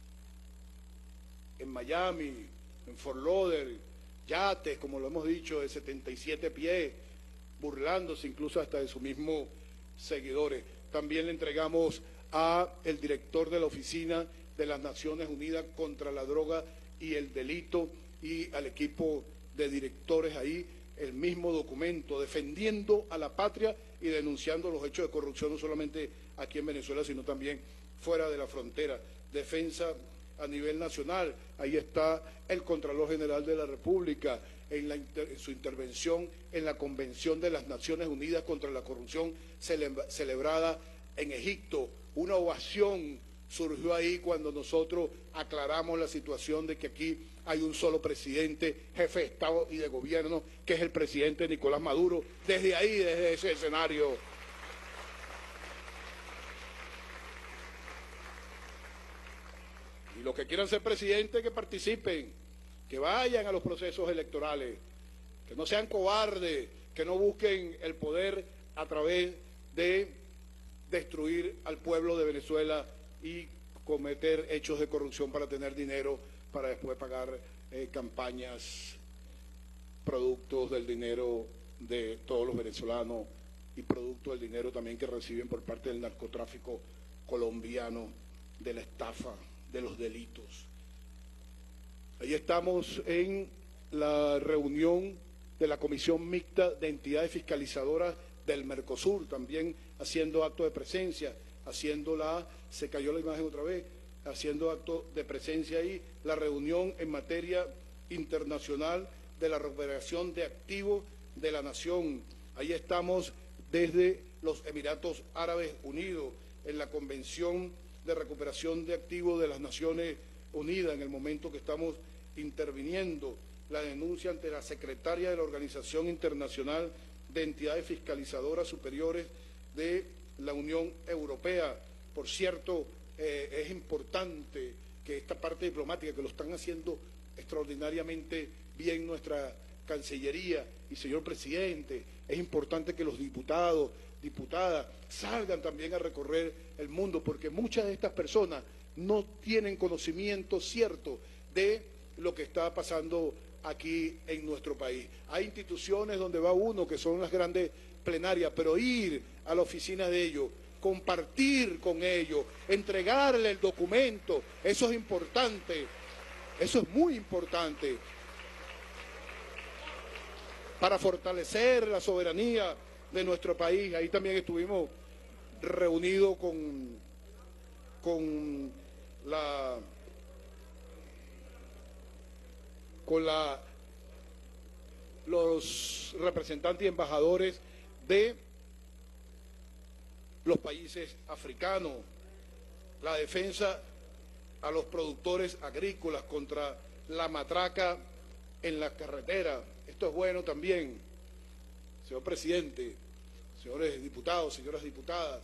en Miami, en Fort Lauderdale, yates, como lo hemos dicho, de setenta y siete pies, burlándose incluso hasta de sus mismos seguidores. También le entregamos a el director de la Oficina de las Naciones Unidas contra la Droga y el Delito y al equipo de directores ahí el mismo documento, defendiendo a la patria y denunciando los hechos de corrupción, no solamente aquí en Venezuela, sino también fuera de la frontera. Defensa a nivel nacional, ahí está el Contralor General de la República, en, la inter, en su intervención en la Convención de las Naciones Unidas contra la Corrupción cele, celebrada en Egipto. Una ovación surgió ahí cuando nosotros aclaramos la situación de que aquí hay un solo presidente, jefe de Estado y de Gobierno, que es el presidente Nicolás Maduro. Desde ahí, desde ese escenario, y los que quieran ser presidentes, que participen, que vayan a los procesos electorales, que no sean cobardes, que no busquen el poder a través de destruir al pueblo de Venezuela y cometer hechos de corrupción para tener dinero, para después pagar eh, campañas, productos del dinero de todos los venezolanos y producto del dinero también que reciben por parte del narcotráfico colombiano, de la estafa, de los delitos. Ahí estamos en la reunión de la Comisión Mixta de Entidades Fiscalizadoras del Mercosur, también haciendo acto de presencia, haciendo la, se cayó la imagen otra vez, haciendo acto de presencia ahí, la reunión en materia internacional de la recuperación de activos de la nación. Ahí estamos desde los Emiratos Árabes Unidos, en la Convención de Recuperación de Activos de las Naciones Unidas, en el momento que estamos interviniendo, la denuncia ante la secretaria de la Organización Internacional de Entidades Fiscalizadoras Superiores de la Unión Europea. Por cierto, eh, es importante que esta parte diplomática, que lo están haciendo extraordinariamente bien nuestra Cancillería y señor Presidente, es importante que los diputados, diputadas, salgan también a recorrer el mundo, porque muchas de estas personas no tienen conocimiento cierto de lo que está pasando aquí en nuestro país. Hay instituciones donde va uno, que son las grandes plenarias, pero ir a la oficina de ellos, compartir con ellos, entregarle el documento, eso es importante, eso es muy importante para fortalecer la soberanía de nuestro país. Ahí también estuvimos reunidos con, con la con la los representantes y embajadores de los países africanos, la defensa a los productores agrícolas contra la matraca en la carretera. Esto es bueno también, señor presidente, señores diputados, señoras diputadas.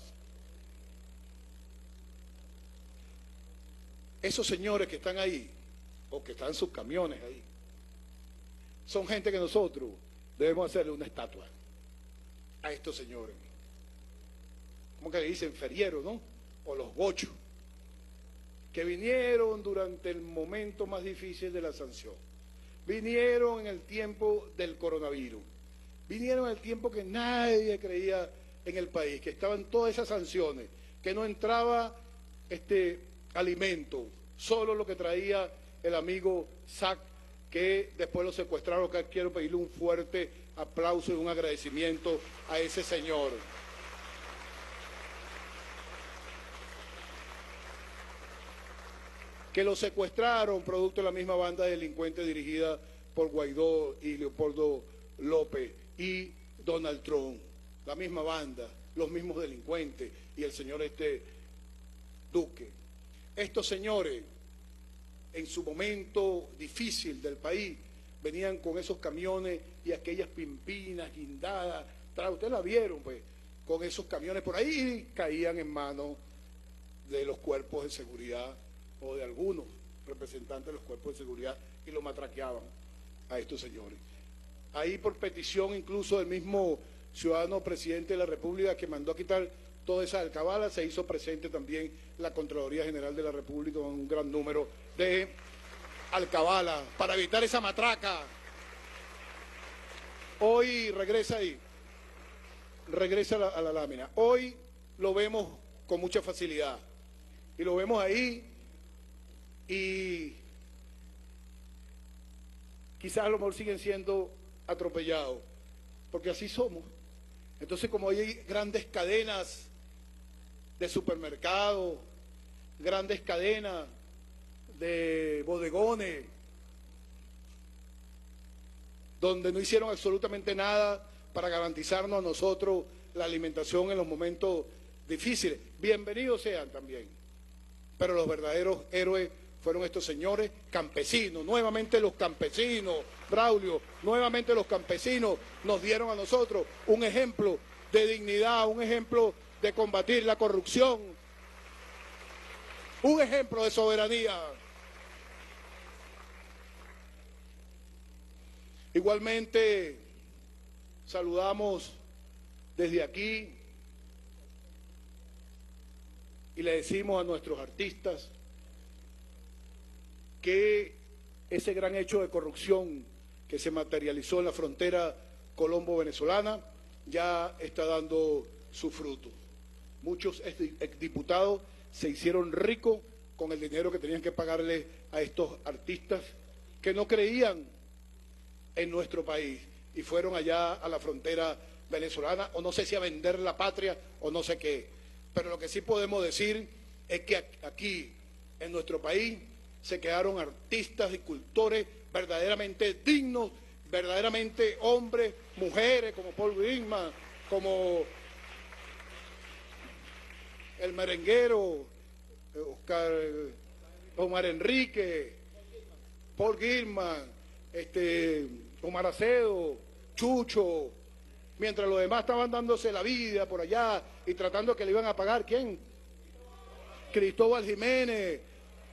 Esos señores que están ahí, o que están en sus camiones ahí, son gente que nosotros debemos hacerle una estatua a estos señores. ¿Cómo que le dicen? Ferieros, ¿no? O los gochos. que vinieron durante el momento más difícil de la sanción, vinieron en el tiempo del coronavirus, vinieron en el tiempo que nadie creía en el país, que estaban todas esas sanciones, que no entraba este alimento, solo lo que traía el amigo Sac, que después lo secuestraron. Que quiero pedirle un fuerte aplauso y un agradecimiento a ese señor. Que lo secuestraron producto de la misma banda delincuente dirigida por Guaidó y Leopoldo López y Donald Trump, la misma banda, los mismos delincuentes y el señor este Duque. Estos señores, en su momento difícil del país, venían con esos camiones y aquellas pimpinas guindadas, ustedes la vieron pues, con esos camiones por ahí, y caían en manos de los cuerpos de seguridad o de algunos representantes de los cuerpos de seguridad y lo matraqueaban a estos señores. Ahí por petición incluso del mismo ciudadano presidente de la República que mandó a quitar toda esa alcabala, se hizo presente también la Contraloría General de la República con un gran número de alcabala para evitar esa matraca. Hoy regresa ahí, regresa a la, a la lámina. Hoy lo vemos con mucha facilidad y lo vemos ahí y quizás a lo mejor siguen siendo atropellados, porque así somos. Entonces, como hay grandes cadenas de supermercados, grandes cadenas de bodegones, donde no hicieron absolutamente nada para garantizarnos a nosotros la alimentación en los momentos difíciles, bienvenidos sean también. Pero los verdaderos héroes fueron estos señores campesinos, nuevamente los campesinos, Braulio, nuevamente los campesinos nos dieron a nosotros un ejemplo de dignidad, un ejemplo de combatir la corrupción, un ejemplo de soberanía. Igualmente, saludamos desde aquí y le decimos a nuestros artistas que ese gran hecho de corrupción que se materializó en la frontera colombo-venezolana ya está dando su fruto. Muchos exdiputados se hicieron ricos con el dinero que tenían que pagarle a estos artistas que no creían en nuestro país y fueron allá a la frontera venezolana, o no sé si a vender la patria o no sé qué. Pero lo que sí podemos decir es que aquí, en nuestro país, se quedaron artistas y cultores verdaderamente dignos, verdaderamente hombres, mujeres, como Paul Greenman, como el merenguero, Oscar, Omar Enrique, Paul Gilman, este, Omar Acedo, Chucho, mientras los demás estaban dándose la vida por allá y tratando que le iban a pagar. ¿Quién? Cristóbal Jiménez.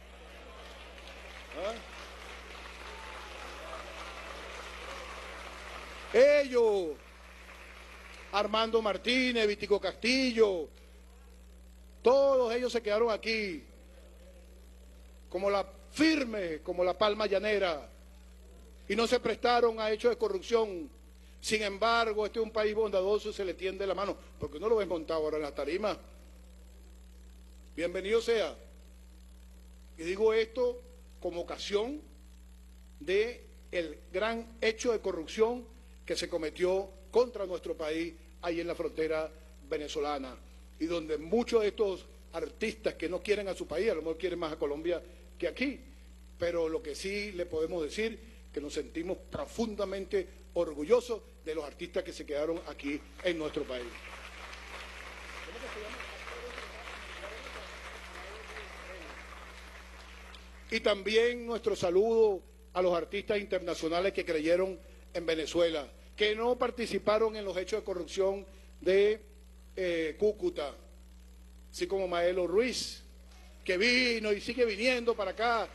¿Ah? Ellos, Armando Martínez, Vitico Castillo, todos ellos se quedaron aquí como la firme, como la palma llanera, y no se prestaron a hechos de corrupción. Sin embargo, este es un país bondadoso y se le tiende la mano, porque no lo ves montado ahora en la tarima. Bienvenido sea. Y digo esto como ocasión de el gran hecho de corrupción que se cometió contra nuestro país ahí en la frontera venezolana, y donde muchos de estos artistas que no quieren a su país, a lo mejor quieren más a Colombia que aquí, pero lo que sí le podemos decir que nos sentimos profundamente orgullosos de los artistas que se quedaron aquí en nuestro país. Y también nuestro saludo a los artistas internacionales que creyeron en Venezuela, que no participaron en los hechos de corrupción de eh, Cúcuta, así como Maelo Ruiz, que vino y sigue viniendo para acá.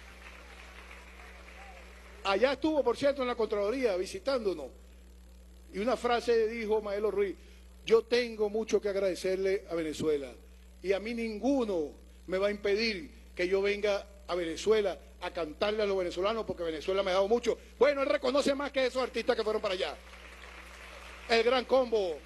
Allá estuvo, por cierto, en la Contraloría visitándonos, y una frase dijo Maelo Ruiz: yo tengo mucho que agradecerle a Venezuela y a mí ninguno me va a impedir que yo venga a Venezuela a cantarle a los venezolanos porque Venezuela me ha dado mucho. Bueno, él reconoce más que esos artistas que fueron para allá. El Gran Combo,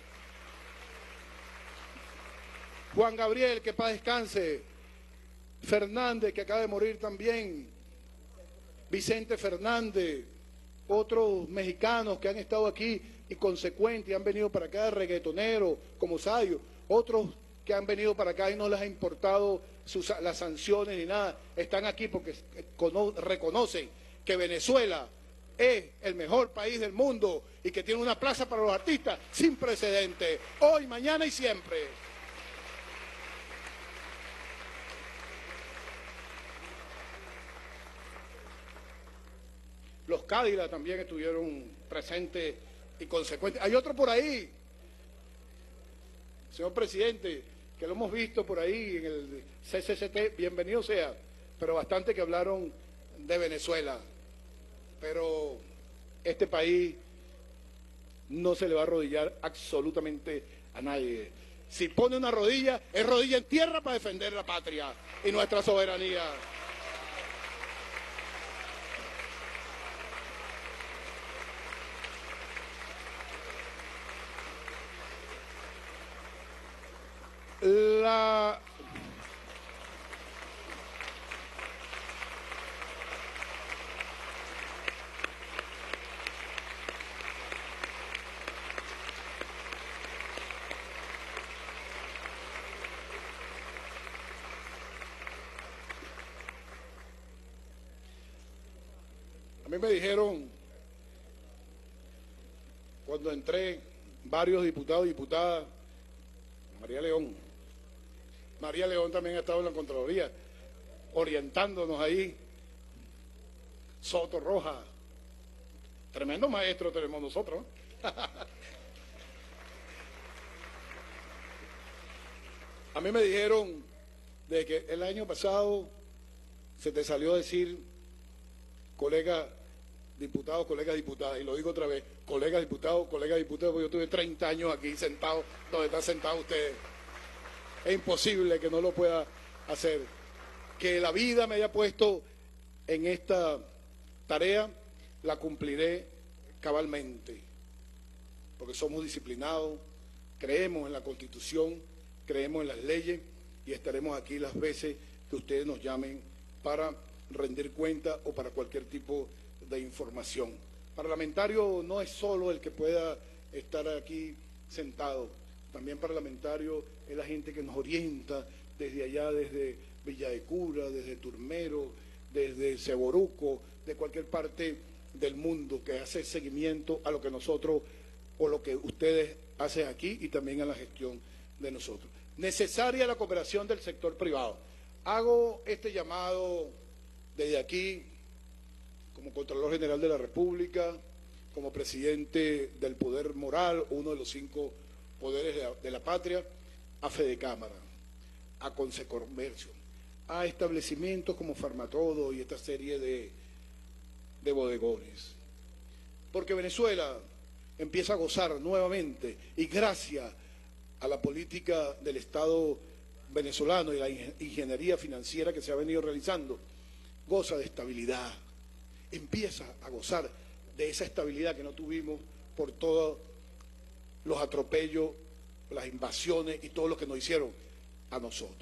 Juan Gabriel, que paz descanse, Fernández, que acaba de morir también, Vicente Fernández, otros mexicanos que han estado aquí y consecuentes, han venido para acá, reggaetoneros como Sayo, otros que han venido para acá y no les ha importado sus, las sanciones ni nada, están aquí porque cono, reconocen que Venezuela es el mejor país del mundo y que tiene una plaza para los artistas sin precedentes, hoy, mañana y siempre. Los Cádila también estuvieron presentes y consecuentes. Hay otro por ahí, señor presidente, que lo hemos visto por ahí en el C C C T, bienvenido sea, pero bastante que hablaron de Venezuela. Pero este país no se le va a arrodillar absolutamente a nadie. Si pone una rodilla, es rodilla en tierra para defender la patria y nuestra soberanía. La... A mí me dijeron, cuando entré, varios diputados y diputadas, María León, María León también ha estado en la Contraloría, orientándonos ahí, Soto Roja, tremendo maestro tenemos nosotros. A mí me dijeron de que el año pasado se te salió a decir, colega diputado, colega diputada, y lo digo otra vez, colega diputado, colega diputado, porque yo tuve treinta años aquí sentado donde está sentado usted. Es imposible que no lo pueda hacer. Que la vida me haya puesto en esta tarea, la cumpliré cabalmente, porque somos disciplinados, creemos en la Constitución, creemos en las leyes y estaremos aquí las veces que ustedes nos llamen para rendir cuenta o para cualquier tipo de información. Parlamentario no es solo el que pueda estar aquí sentado, también parlamentario es la gente que nos orienta desde allá, desde Villa de Cura, desde Turmero, desde Ceboruco, de cualquier parte del mundo, que hace seguimiento a lo que nosotros o lo que ustedes hacen aquí y también a la gestión de nosotros. Necesaria la cooperación del sector privado. Hago este llamado desde aquí, como Contralor General de la República, como presidente del Poder Moral, uno de los cinco poderes de la, de la patria, a Fedecámara, a Consecomercio, a establecimientos como Farmatodo y esta serie de, de bodegones. Porque Venezuela empieza a gozar nuevamente, y gracias a la política del Estado venezolano y la ingeniería financiera que se ha venido realizando, goza de estabilidad, empieza a gozar de esa estabilidad que no tuvimos por todos los atropellos, las invasiones y todo lo que nos hicieron a nosotros.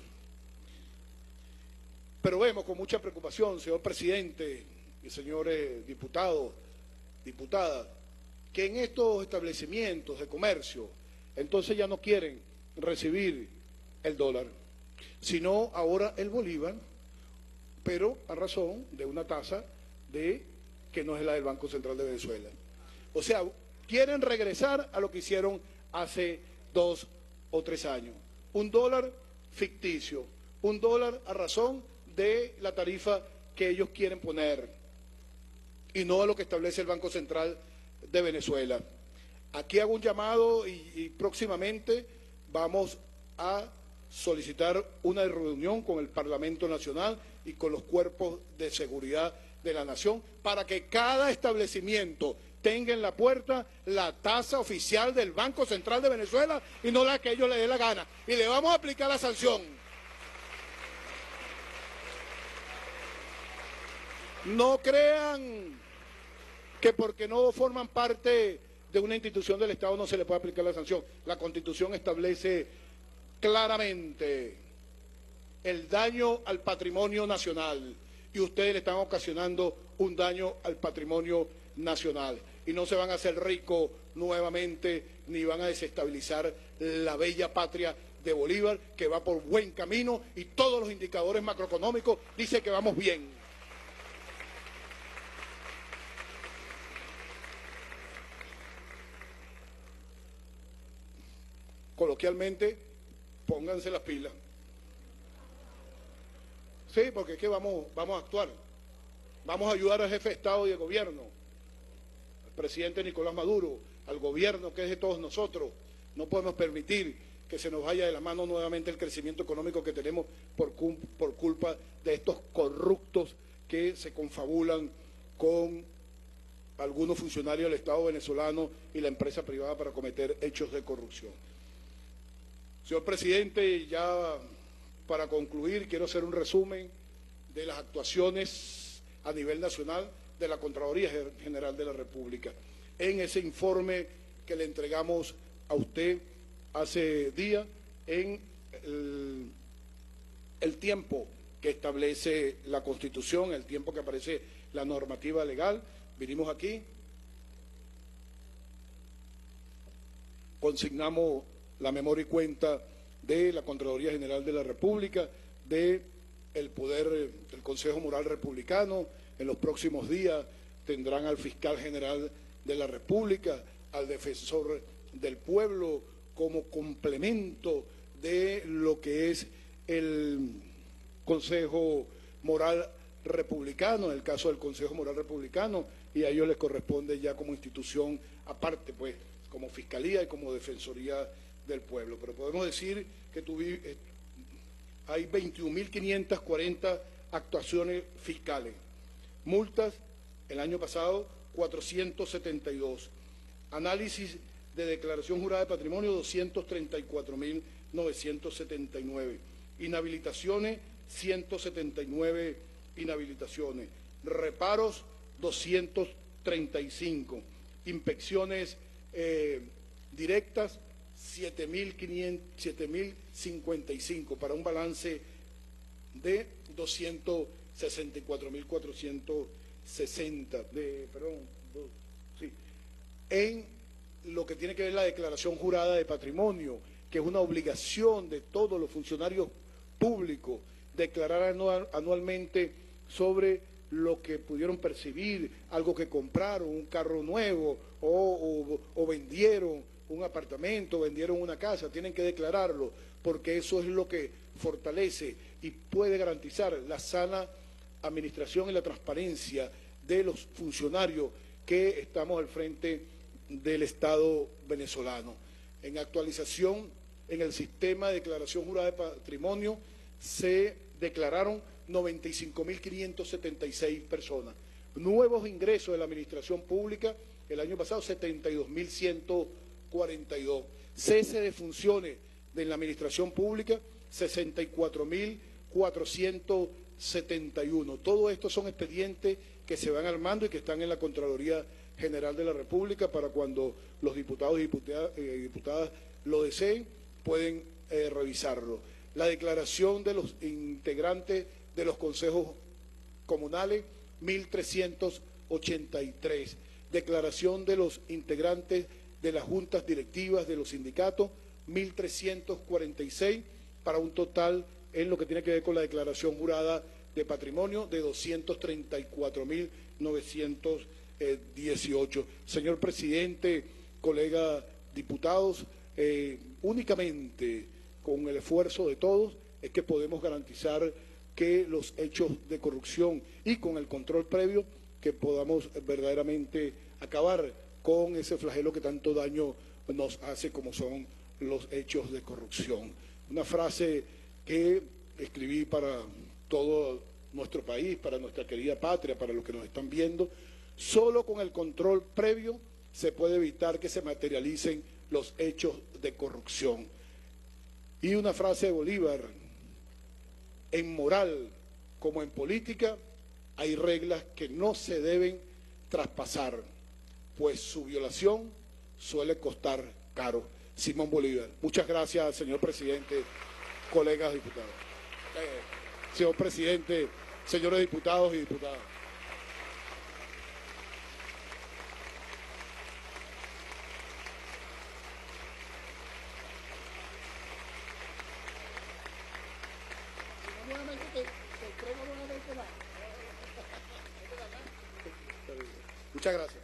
Pero vemos con mucha preocupación, señor presidente y señores diputados, diputadas, que en estos establecimientos de comercio, entonces ya no quieren recibir el dólar, sino ahora el bolívar, pero a razón de una tasa de que no es la del Banco Central de Venezuela. O sea, quieren regresar a lo que hicieron hace dos o tres años. Un dólar ficticio, un dólar a razón de la tarifa que ellos quieren poner y no a lo que establece el Banco Central de Venezuela. Aquí hago un llamado y, y próximamente vamos a solicitar una reunión con el Parlamento Nacional y con los cuerpos de seguridad de la nación para que cada establecimiento tenga en la puerta la tasa oficial del Banco Central de Venezuela y no la que ellos les dé la gana. Y le vamos a aplicar la sanción. No crean que porque no forman parte de una institución del Estado no se le puede aplicar la sanción. La Constitución establece claramente el daño al patrimonio nacional y ustedes le están ocasionando un daño al patrimonio nacional y no se van a hacer ricos nuevamente ni van a desestabilizar la bella patria de Bolívar, que va por buen camino y todos los indicadores macroeconómicos dicen que vamos bien. Coloquialmente, pónganse las pilas. Sí, porque es que vamos, vamos a actuar. Vamos a ayudar al jefe de Estado y de Gobierno, al presidente Nicolás Maduro, al gobierno que es de todos nosotros. No podemos permitir que se nos vaya de la mano nuevamente el crecimiento económico que tenemos por, por culpa de estos corruptos que se confabulan con algunos funcionarios del Estado venezolano y la empresa privada para cometer hechos de corrupción. Señor presidente, ya para concluir, quiero hacer un resumen de las actuaciones a nivel nacional de la Contraloría General de la República. En ese informe que le entregamos a usted hace días, en el, el tiempo que establece la Constitución, el tiempo que aparece la normativa legal, vinimos aquí, consignamos la memoria y cuenta de la Contraloría General de la República, de el poder del Consejo Moral Republicano. En los próximos días tendrán al Fiscal General de la República, al Defensor del Pueblo, como complemento de lo que es el Consejo Moral Republicano, en el caso del Consejo Moral Republicano, y a ellos les corresponde ya como institución aparte, pues, como Fiscalía y como Defensoría del Pueblo. Pero podemos decir que tuvi, eh, hay veintiún mil quinientas cuarenta actuaciones fiscales. Multas, el año pasado, cuatrocientos setenta y dos. Análisis de declaración jurada de patrimonio, doscientos treinta y cuatro mil novecientos setenta y nueve. Inhabilitaciones, ciento setenta y nueve inhabilitaciones. Reparos, doscientos treinta y cinco. Inspecciones eh, directas, siete mil cincuenta y cinco, para un balance de doscientos sesenta y cuatro mil cuatrocientos sesenta, de, perdón, do, sí, en lo que tiene que ver la declaración jurada de patrimonio, que es una obligación de todos los funcionarios públicos declarar anual, anualmente sobre lo que pudieron percibir, algo que compraron, un carro nuevo o, o, o vendieron un apartamento, vendieron una casa, tienen que declararlo, porque eso es lo que fortalece y puede garantizar la sana administración y la transparencia de los funcionarios que estamos al frente del Estado venezolano. En actualización, en el sistema de declaración jurada de patrimonio se declararon noventa y cinco mil quinientas setenta y seis personas. Nuevos ingresos de la administración pública, el año pasado setenta y dos mil ciento cuarenta y dos. Cese de funciones de la administración pública, sesenta y cuatro mil cuatrocientos setenta y uno. Todo esto son expedientes que se van armando y que están en la Contraloría General de la República para cuando los diputados y diputadas, eh, diputadas lo deseen, pueden eh, revisarlo. La declaración de los integrantes de los consejos comunales, mil trescientos ochenta y tres. Declaración de los integrantes de las juntas directivas de los sindicatos, mil trescientos cuarenta y seis, para un total en lo que tiene que ver con la declaración jurada de patrimonio de doscientos treinta y cuatro mil novecientos dieciocho. Señor presidente, colegas diputados, eh, únicamente con el esfuerzo de todos es que podemos garantizar que los hechos de corrupción y con el control previo que podamos verdaderamente acabar con ese flagelo que tanto daño nos hace como son los hechos de corrupción. Una frase que escribí para todo nuestro país, para nuestra querida patria, para los que nos están viendo: solo con el control previo se puede evitar que se materialicen los hechos de corrupción. Y una frase de Bolívar: en moral como en política, hay reglas que no se deben traspasar, pues su violación suele costar caro. Simón Bolívar. Muchas gracias, señor presidente, colegas diputados. Eh, señor presidente, señores diputados y diputadas. Muchas gracias.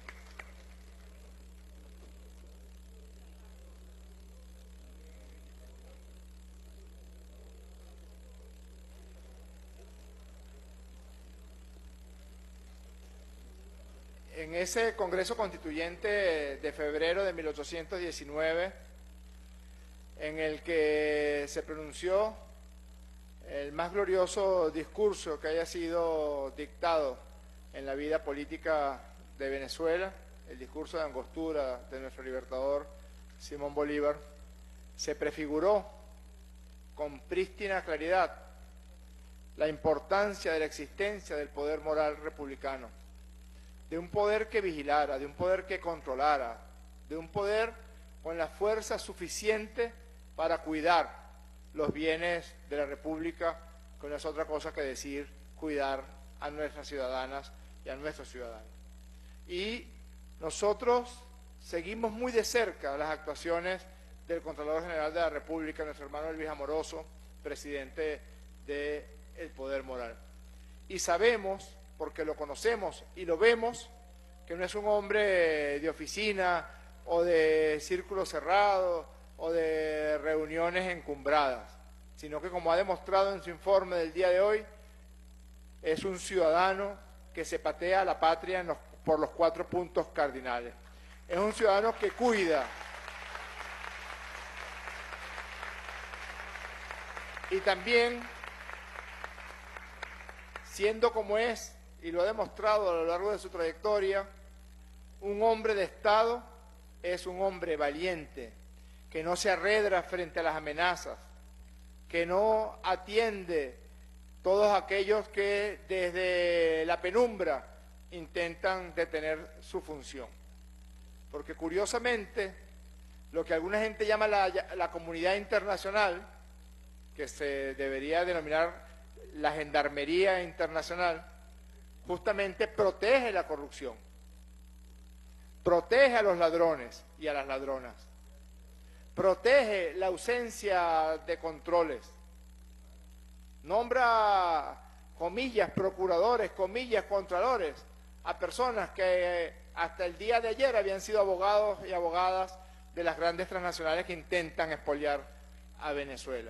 En ese Congreso Constituyente de febrero de mil ochocientos diecinueve, en el que se pronunció el más glorioso discurso que haya sido dictado en la vida política de Venezuela, el discurso de angostura de nuestro libertador Simón Bolívar, se prefiguró con prístina claridad la importancia de la existencia del poder moral republicano, de un poder que vigilara, de un poder que controlara, de un poder con la fuerza suficiente para cuidar los bienes de la República, que no es otra cosa que decir cuidar a nuestras ciudadanas y a nuestros ciudadanos. Y nosotros seguimos muy de cerca las actuaciones del Contralor General de la República, nuestro hermano Elvis Amoroso, presidente del Poder Moral. Y sabemos, porque lo conocemos y lo vemos, que no es un hombre de oficina o de círculo cerrado o de reuniones encumbradas, sino que, como ha demostrado en su informe del día de hoy, es un ciudadano que se patea a la patria en los, por los cuatro puntos cardinales. Es un ciudadano que cuida y también, siendo como es, y lo ha demostrado a lo largo de su trayectoria, un hombre de Estado es un hombre valiente, que no se arredra frente a las amenazas, que no atiende todos aquellos que desde la penumbra intentan detener su función. Porque curiosamente, lo que alguna gente llama la, la comunidad internacional, que se debería denominar la gendarmería internacional, justamente protege la corrupción, protege a los ladrones y a las ladronas, protege la ausencia de controles, nombra, comillas, procuradores, comillas, contralores, a personas que hasta el día de ayer habían sido abogados y abogadas de las grandes transnacionales que intentan expoliar a Venezuela.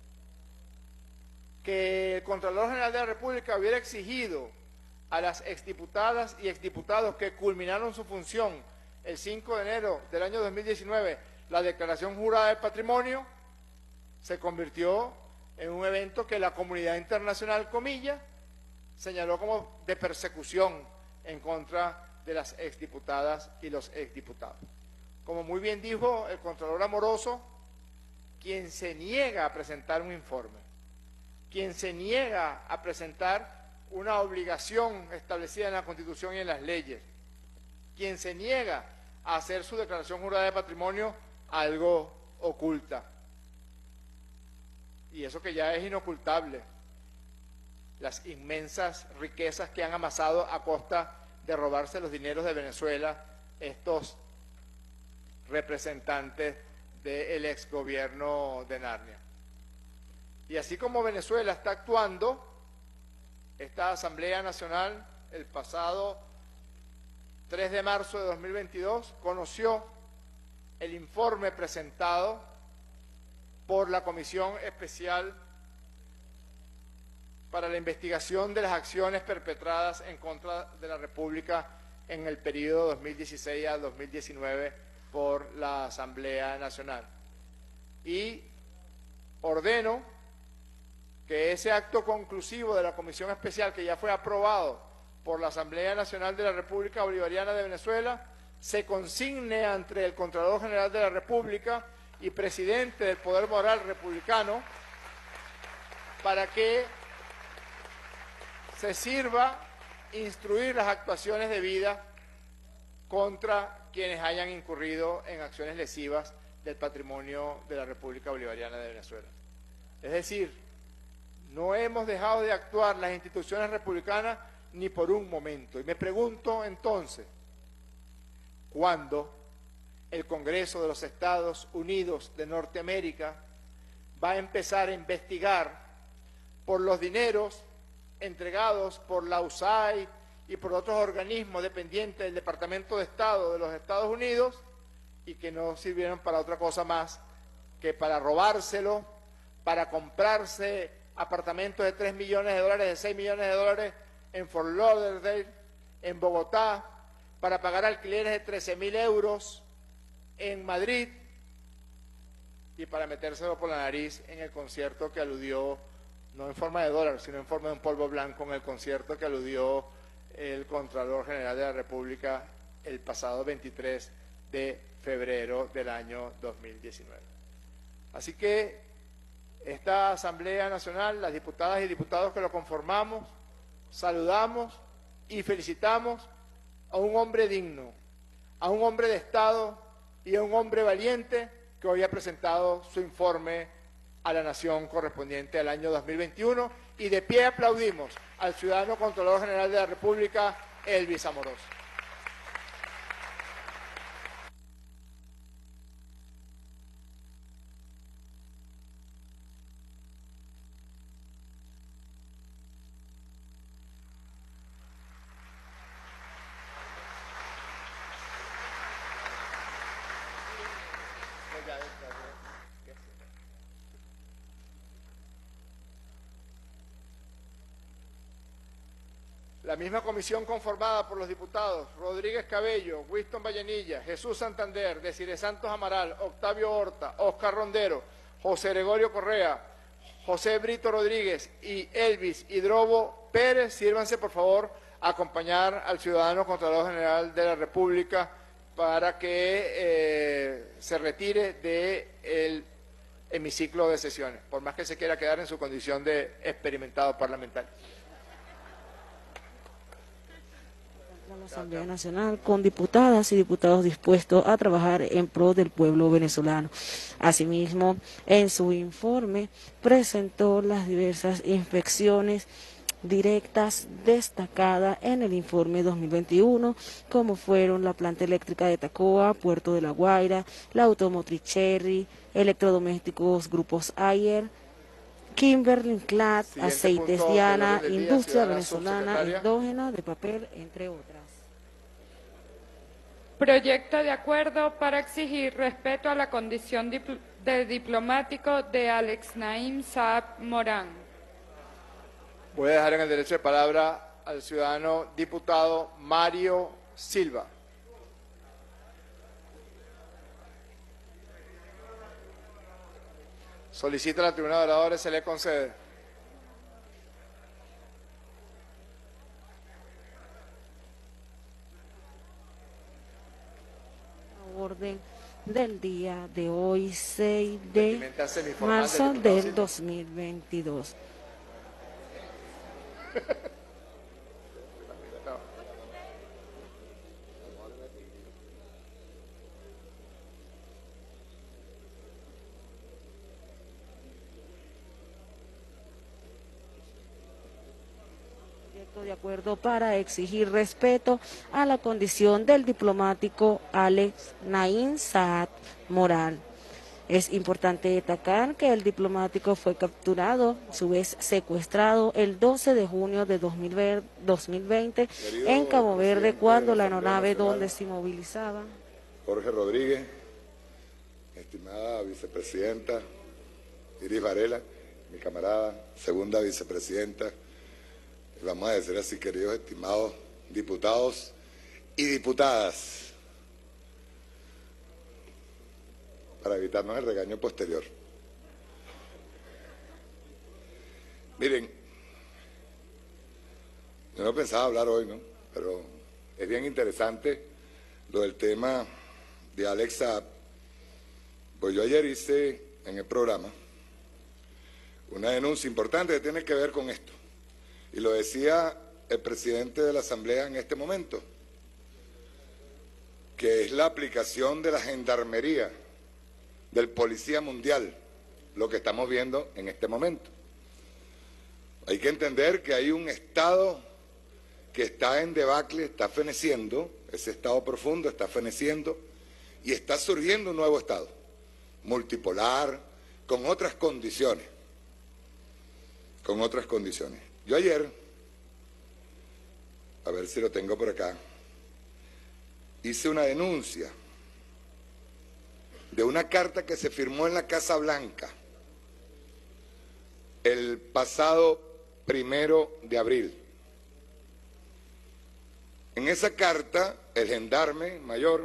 Que el Contralor General de la República hubiera exigido a las exdiputadas y exdiputados que culminaron su función el cinco de enero del año dos mil diecinueve, la declaración jurada del patrimonio, se convirtió en un evento que la comunidad internacional, comillas, señaló como de persecución en contra de las exdiputadas y los exdiputados. Como muy bien dijo el Contralor Amoroso, quien se niega a presentar un informe, quien se niega a presentar una obligación establecida en la Constitución y en las leyes, quien se niega a hacer su declaración jurada de patrimonio, algo oculta. Y eso que ya es inocultable, las inmensas riquezas que han amasado a costa de robarse los dineros de Venezuela estos representantes del exgobierno de Narnia. Y así como Venezuela está actuando, esta Asamblea Nacional, el pasado tres de marzo de dos mil veintidós, conoció el informe presentado por la Comisión Especial para la Investigación de las Acciones Perpetradas en contra de la República en el periodo dos mil dieciséis a dos mil diecinueve por la Asamblea Nacional. Y ordeno que ese acto conclusivo de la Comisión Especial, que ya fue aprobado por la Asamblea Nacional de la República Bolivariana de Venezuela, se consigne ante el Contralor General de la República y presidente del Poder Moral Republicano para que se sirva instruir las actuaciones debidas contra quienes hayan incurrido en acciones lesivas del patrimonio de la República Bolivariana de Venezuela. Es decir, no hemos dejado de actuar las instituciones republicanas ni por un momento. Y me pregunto entonces, ¿cuándo el Congreso de los Estados Unidos de Norteamérica va a empezar a investigar por los dineros entregados por la U S A I D y por otros organismos dependientes del Departamento de Estado de los Estados Unidos y que no sirvieron para otra cosa más que para robárselo, para comprarse apartamentos de tres millones de dólares, de seis millones de dólares en Fort Lauderdale, en Bogotá, para pagar alquileres de trece mil euros en Madrid y para metérselo por la nariz en el concierto que aludió, no en forma de dólar, sino en forma de un polvo blanco, en el concierto que aludió el Contralor General de la República el pasado veintitrés de febrero del año dos mil diecinueve. Así que esta Asamblea Nacional, las diputadas y diputados que lo conformamos, saludamos y felicitamos a un hombre digno, a un hombre de Estado y a un hombre valiente que hoy ha presentado su informe a la Nación correspondiente al año dos mil veintiuno, y de pie aplaudimos al ciudadano Contralor General de la República, Elvis Amorós. La misma comisión conformada por los diputados Rodríguez Cabello, Winston Vallenilla, Jesús Santander, Desiree Santos Amaral, Octavio Horta, Oscar Rondero, José Gregorio Correa, José Brito Rodríguez y Elvis Hidrobo Pérez, sírvanse por favor a acompañar al ciudadano Contralor General de la República para que eh, se retire del hemiciclo de sesiones, por más que se quiera quedar en su condición de experimentado parlamentario. La Asamblea Nacional con diputadas y diputados dispuestos a trabajar en pro del pueblo venezolano. Asimismo, en su informe presentó las diversas inspecciones directas destacadas en el informe dos mil veintiuno, como fueron la planta eléctrica de Tacoa, Puerto de La Guaira, la automotriz Cherry, electrodomésticos grupos Ayer, Kimberly-Clad, aceites Diana, industria venezolana endógena de papel, entre otras. Proyecto de acuerdo para exigir respeto a la condición dipl- de diplomático de Alex Naim Saab Morán. Voy a dejar en el derecho de palabra al ciudadano diputado Mario Silva. Solicita a la tribuna de oradores, se le concede. Orden del día de hoy, seis de marzo del dos mil veintidós. De acuerdo para exigir respeto a la condición del diplomático Alex Naim Saab Morán. Es importante destacar que el diplomático fue capturado, a su vez secuestrado, el doce de junio de dos mil veinte en Cabo Verde, cuando la aeronave donde se movilizaba. Jorge Rodríguez, estimada vicepresidenta Iris Varela, mi camarada, segunda vicepresidenta, y vamos a decir así, queridos estimados diputados y diputadas, para evitarnos el regaño posterior. Miren, yo no pensaba hablar hoy, ¿no? Pero es bien interesante lo del tema de Alex Saab. Pues yo ayer hice en el programa una denuncia importante que tiene que ver con esto. y lo decía el presidente de la Asamblea en este momento, que es la aplicación de la gendarmería, del policía mundial, lo que estamos viendo en este momento. Hay que entender que hay un Estado que está en debacle, está feneciendo, ese Estado profundo está feneciendo, y está surgiendo un nuevo Estado, multipolar, con otras condiciones, con otras condiciones. Yo ayer, a ver si lo tengo por acá, hice una denuncia de una carta que se firmó en la Casa Blanca el pasado primero de abril. En esa carta, el gendarme mayor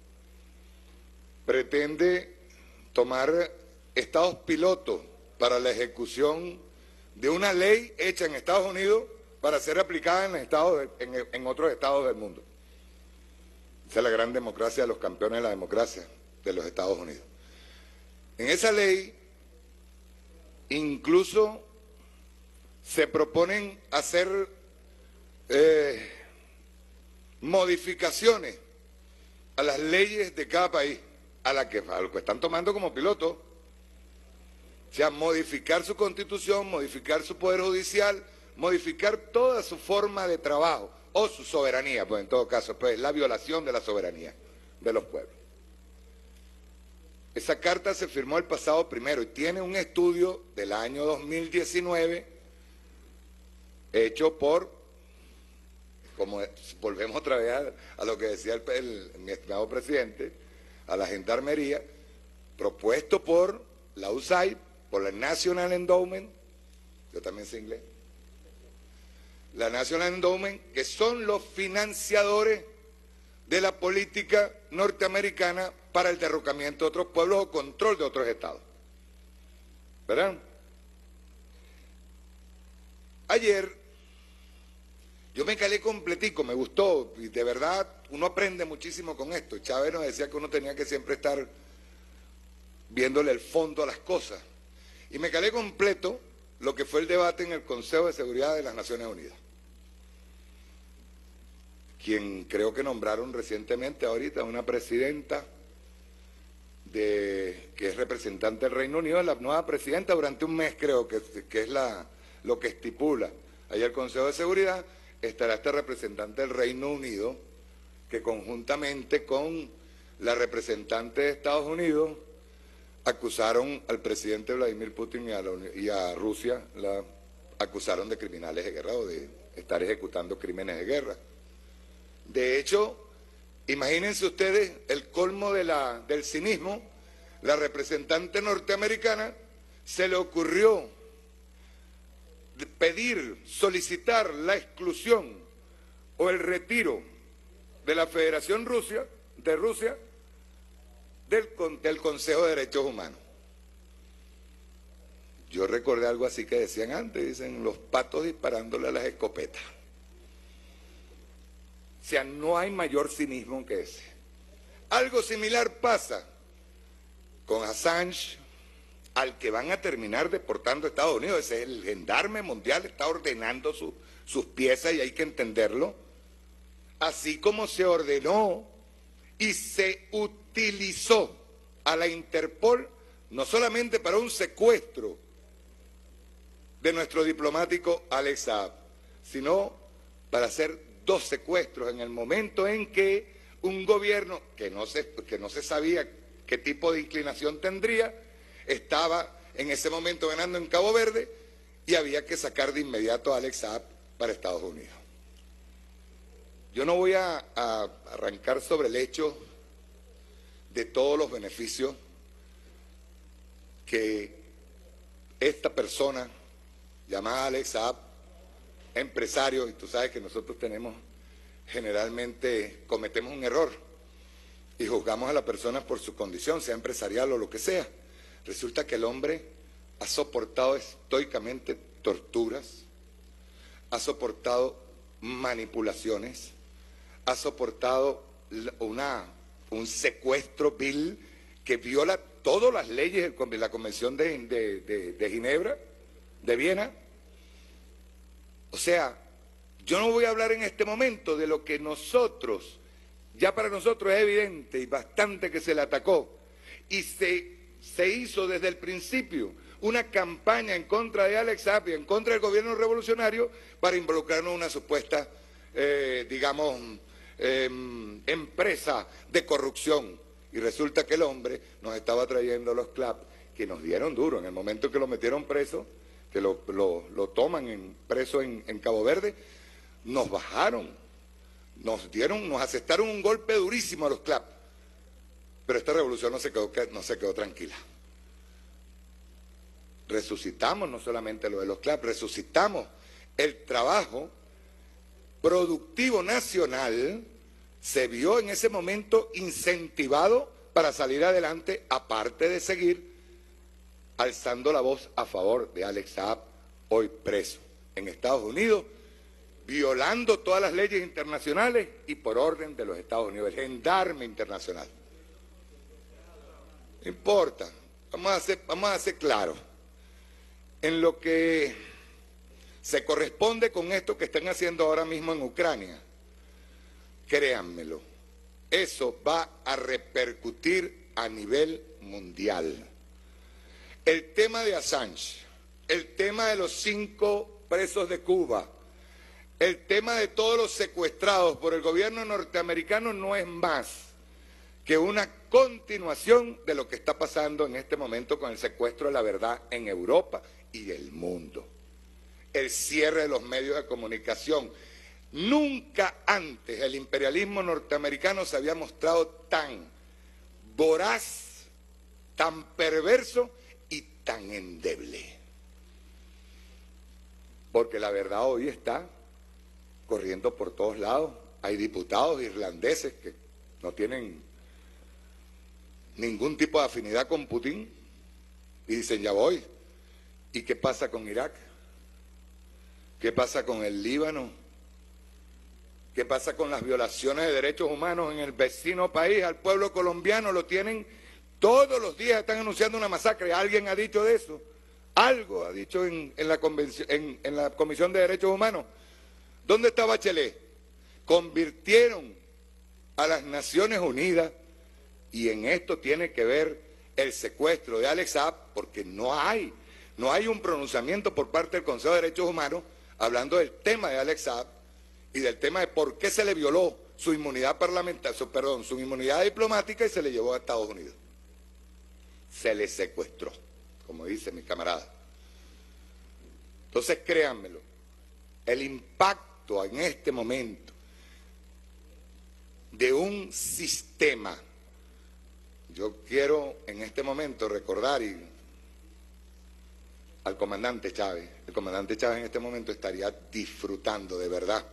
pretende tomar estados pilotos para la ejecución de una ley hecha en Estados Unidos para ser aplicada en, estados, en, en otros estados del mundo. Esa es la gran democracia de los campeones de la democracia de los Estados Unidos. En esa ley incluso se proponen hacer eh, modificaciones a las leyes de cada país, a, la que, a lo que están tomando como piloto. O sea, modificar su constitución, modificar su poder judicial, modificar toda su forma de trabajo, o su soberanía, pues en todo caso, pues la violación de la soberanía de los pueblos. Esa carta se firmó el pasado primero y tiene un estudio del año dos mil diecinueve hecho por, como volvemos otra vez a, a lo que decía el, el, mi estimado presidente, a la gendarmería, propuesto por la U S A I D, por la National Endowment, yo también sé inglés, la National Endowment, que son los financiadores de la política norteamericana para el derrocamiento de otros pueblos o control de otros estados. ¿Verdad? Ayer yo me calé completico, me gustó, y de verdad uno aprende muchísimo con esto. Chávez nos decía que uno tenía que siempre estar viéndole el fondo a las cosas. Y me calé completo lo que fue el debate en el Consejo de Seguridad de las Naciones Unidas, quien creo que nombraron recientemente ahorita una presidenta de, que es representante del Reino Unido, la nueva presidenta durante un mes creo que, que es la, lo que estipula. Ahí el Consejo de Seguridad estará este representante del Reino Unido que conjuntamente con la representante de Estados Unidos acusaron al presidente Vladimir Putin y a, la, y a Rusia, la acusaron de criminales de guerra o de estar ejecutando crímenes de guerra. De hecho, imagínense ustedes el colmo de la, del cinismo, la representante norteamericana se le ocurrió pedir, solicitar la exclusión o el retiro de la Federación Rusia, de Rusia del, del Consejo de Derechos Humanos. Yo recordé algo así que decían antes, dicen los patos disparándole a las escopetas. O sea, no hay mayor cinismo que ese. Algo similar pasa con Assange, al que van a terminar deportando a Estados Unidos. Ese es el gendarme mundial, está ordenando su, sus piezas y hay que entenderlo. Así como se ordenó y se utilizó a la Interpol no solamente para un secuestro de nuestro diplomático Alex Saab, sino para hacer dos secuestros en el momento en que un gobierno que no se, que no se sabía qué tipo de inclinación tendría, estaba en ese momento ganando en Cabo Verde y había que sacar de inmediato a Alex Saab para Estados Unidos. Yo no voy a, a arrancar sobre el hecho de todos los beneficios que esta persona llamada Alex Saab, empresario, y tú sabes que nosotros tenemos, generalmente cometemos un error y juzgamos a la persona por su condición, sea empresarial o lo que sea. Resulta que el hombre ha soportado estoicamente torturas, ha soportado manipulaciones, ha soportado una, un secuestro vil que viola todas las leyes de la Convención de, de, de, de Ginebra, de Viena, O sea, yo no voy a hablar en este momento de lo que nosotros, ya para nosotros es evidente y bastante que se le atacó, y se, se hizo desde el principio una campaña en contra de Alex Saab y en contra del gobierno revolucionario para involucrarnos en una supuesta, eh, digamos, eh, empresa de corrupción. Y resulta que el hombre nos estaba trayendo los claps que nos dieron duro en el momento que lo metieron preso, que lo, lo, lo toman en, preso en, en Cabo Verde, nos bajaron, nos dieron, nos asestaron un golpe durísimo a los claps. Pero esta revolución no se quedó, no se quedó tranquila. Resucitamos no solamente lo de los claps, resucitamos el trabajo productivo nacional, se vio en ese momento incentivado para salir adelante, aparte de seguir alzando la voz a favor de Alex Saab, hoy preso en Estados Unidos, violando todas las leyes internacionales y por orden de los Estados Unidos, el gendarme internacional. No importa, vamos a ser, vamos a ser claros. En lo que se corresponde con esto que están haciendo ahora mismo en Ucrania, créanmelo, eso va a repercutir a nivel mundial. El tema de Assange, el tema de los cinco presos de Cuba, el tema de todos los secuestrados por el gobierno norteamericano no es más que una continuación de lo que está pasando en este momento con el secuestro de la verdad en Europa y el mundo. El cierre de los medios de comunicación. Nunca antes el imperialismo norteamericano se había mostrado tan voraz, tan perverso y tan endeble. Porque la verdad hoy está corriendo por todos lados. Hay diputados irlandeses que no tienen ningún tipo de afinidad con Putin y dicen ya voy. ¿Y qué pasa con Irak? ¿Qué pasa con el Líbano? ¿Qué pasa con las violaciones de derechos humanos en el vecino país? Al pueblo colombiano lo tienen todos los días, están anunciando una masacre. ¿Alguien ha dicho de eso? Algo ha dicho en, en, la, convención, en, en la Comisión de Derechos Humanos. ¿Dónde está Bachelet? Convirtieron a las Naciones Unidas, y en esto tiene que ver el secuestro de Alex Saab, porque no hay, no hay un pronunciamiento por parte del Consejo de Derechos Humanos hablando del tema de Alex Saab y del tema de por qué se le violó su inmunidad parlamentaria, su, perdón, su inmunidad diplomática y se le llevó a Estados Unidos. Se le secuestró, como dice mi camarada. Entonces, créanmelo, el impacto en este momento de un sistema, yo quiero en este momento recordar y, al comandante Chávez, el comandante Chávez en este momento estaría disfrutando de verdad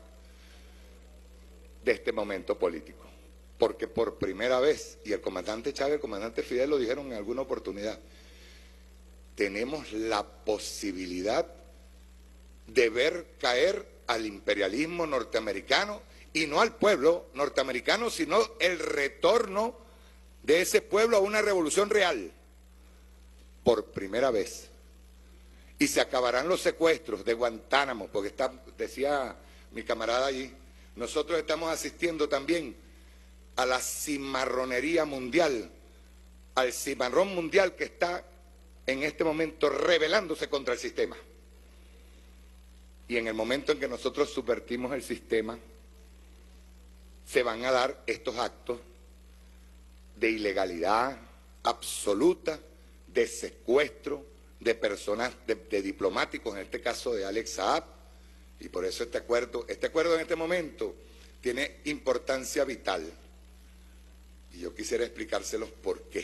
de este momento político, porque por primera vez, y el comandante Chávez, el comandante Fidel lo dijeron en alguna oportunidad, tenemos la posibilidad de ver caer al imperialismo norteamericano, y no al pueblo norteamericano, sino el retorno de ese pueblo a una revolución real, por primera vez. Y se acabarán los secuestros de Guantánamo, porque está, decía mi camarada allí, nosotros estamos asistiendo también a la cimarronería mundial, al cimarrón mundial que está en este momento rebelándose contra el sistema. Y en el momento en que nosotros subvertimos el sistema, se van a dar estos actos de ilegalidad absoluta, de secuestro de personas, de, de diplomáticos, en este caso de Alex Saab, y por eso este acuerdo, este acuerdo en este momento tiene importancia vital. Y yo quisiera explicárselos por qué.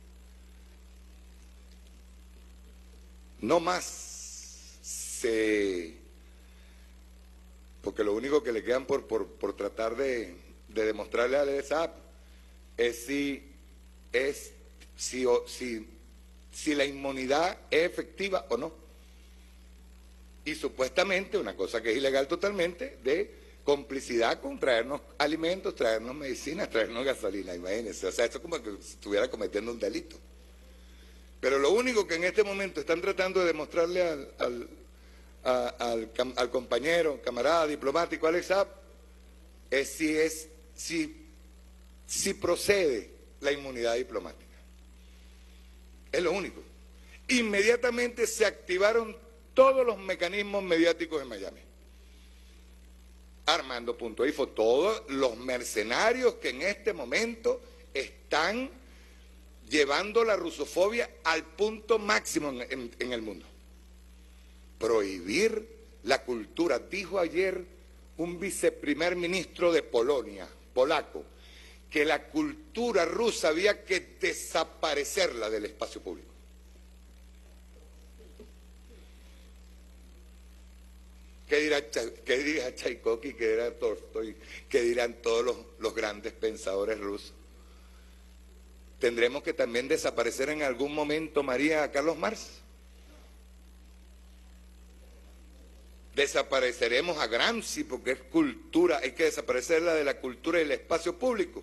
No más se... porque lo único que le quedan por, por, por tratar de, de demostrarle a Alex Saab es si, es, si, o, si, si la inmunidad es efectiva o no. Y supuestamente, una cosa que es ilegal totalmente, de complicidad con traernos alimentos, traernos medicinas, traernos gasolina, imagínense. O sea, esto es como que estuviera cometiendo un delito. Pero lo único que en este momento están tratando de demostrarle al, al, a, al, al compañero, camarada diplomático Alex Saab, es si, es, si, si procede la inmunidad diplomática. Es lo único. Inmediatamente se activaron todos los mecanismos mediáticos en Miami. Armando Punto Info, todos los mercenarios que en este momento están llevando la rusofobia al punto máximo en, en, en el mundo. Prohibir la cultura, dijo ayer un viceprimer ministro de Polonia, polaco, que la cultura rusa había que desaparecerla del espacio público. ¿Qué dirá, qué dirá Tchaikovsky, qué dirá Tolstoy, qué dirán todos los, los grandes pensadores rusos? ¿Tendremos que también desaparecer en algún momento, María, a Carlos Marx? Desapareceremos a Gramsci porque es cultura, hay que desaparecerla de la cultura y del espacio público.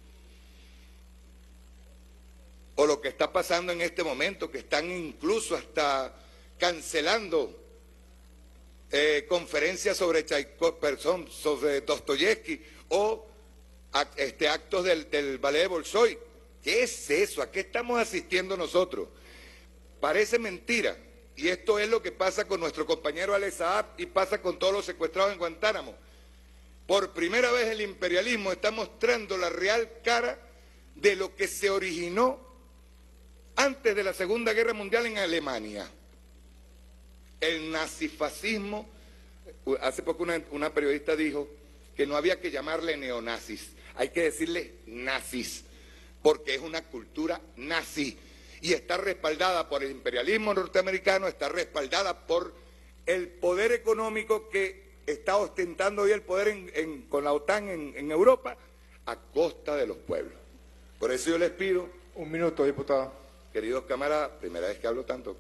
O lo que está pasando en este momento, que están incluso hasta cancelando eh, conferencias sobre Tchaikovsky, sobre Dostoyevsky o este, actos del, del ballet de Bolshoi. ¿Qué es eso? ¿A qué estamos asistiendo nosotros? Parece mentira. Y esto es lo que pasa con nuestro compañero Alex Saab y pasa con todos los secuestrados en Guantánamo. Por primera vez el imperialismo está mostrando la real cara de lo que se originó antes de la Segunda Guerra Mundial en Alemania. El nazifascismo, hace poco una, una periodista dijo que no había que llamarle neonazis, hay que decirle nazis, porque es una cultura nazi y está respaldada por el imperialismo norteamericano, está respaldada por el poder económico que está ostentando hoy el poder en, en, con la OTAN en, en Europa a costa de los pueblos. Por eso yo les pido... Un minuto, diputado. Queridos camaradas, primera vez que hablo tanto.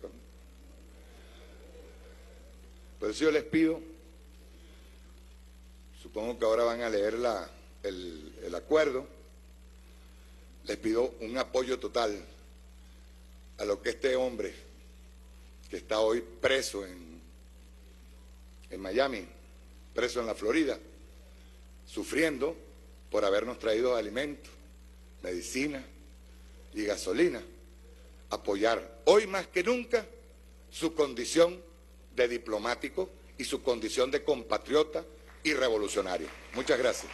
Por eso yo les pido, supongo que ahora van a leer la, el, el acuerdo, les pido un apoyo total a lo que este hombre que está hoy preso en, en Miami, preso en la Florida, sufriendo por habernos traído alimentos, medicina y gasolina, apoyar hoy más que nunca su condición de diplomático y su condición de compatriota y revolucionario. Muchas gracias.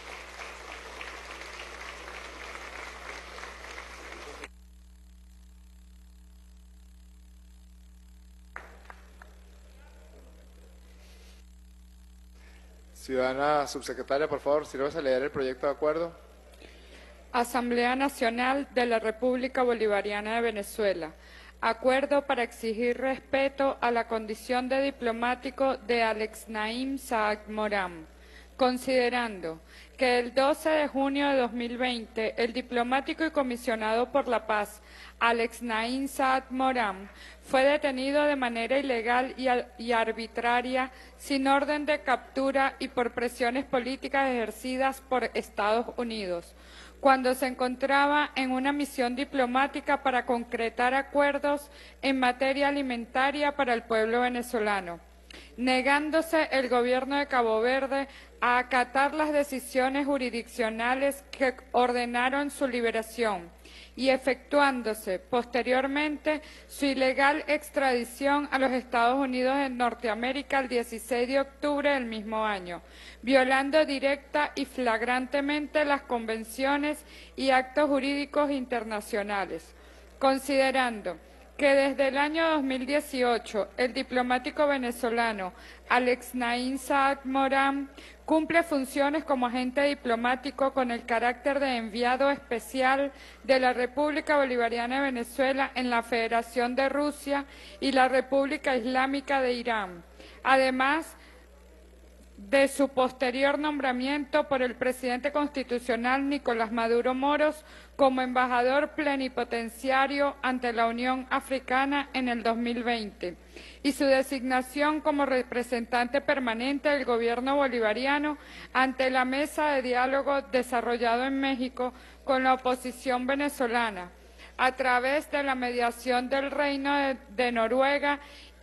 Ciudadana subsecretaria, por favor, si le vas a leer el proyecto de acuerdo. Asamblea Nacional de la República Bolivariana de Venezuela. Acuerdo para exigir respeto a la condición de diplomático de Alex Naim Saad Moram. Considerando que el doce de junio de dos mil veinte, el diplomático y comisionado por la paz, Alex Naim Saad Moram, fue detenido de manera ilegal y, y arbitraria, sin orden de captura y por presiones políticas ejercidas por Estados Unidos, cuando se encontraba en una misión diplomática para concretar acuerdos en materia alimentaria para el pueblo venezolano, negándose el gobierno de Cabo Verde a acatar las decisiones jurisdiccionales que ordenaron su liberación y efectuándose posteriormente su ilegal extradición a los Estados Unidos de Norteamérica el dieciséis de octubre del mismo año, violando directa y flagrantemente las convenciones y actos jurídicos internacionales, considerando que desde el año dos mil dieciocho el diplomático venezolano Alex Naim Saad Moram cumple funciones como agente diplomático con el carácter de enviado especial de la República Bolivariana de Venezuela en la Federación de Rusia y la República Islámica de Irán, además de su posterior nombramiento por el presidente constitucional Nicolás Maduro Moros como embajador plenipotenciario ante la Unión Africana en el dos mil veinte y su designación como representante permanente del gobierno bolivariano ante la mesa de diálogo desarrollado en México con la oposición venezolana a través de la mediación del Reino de, de Noruega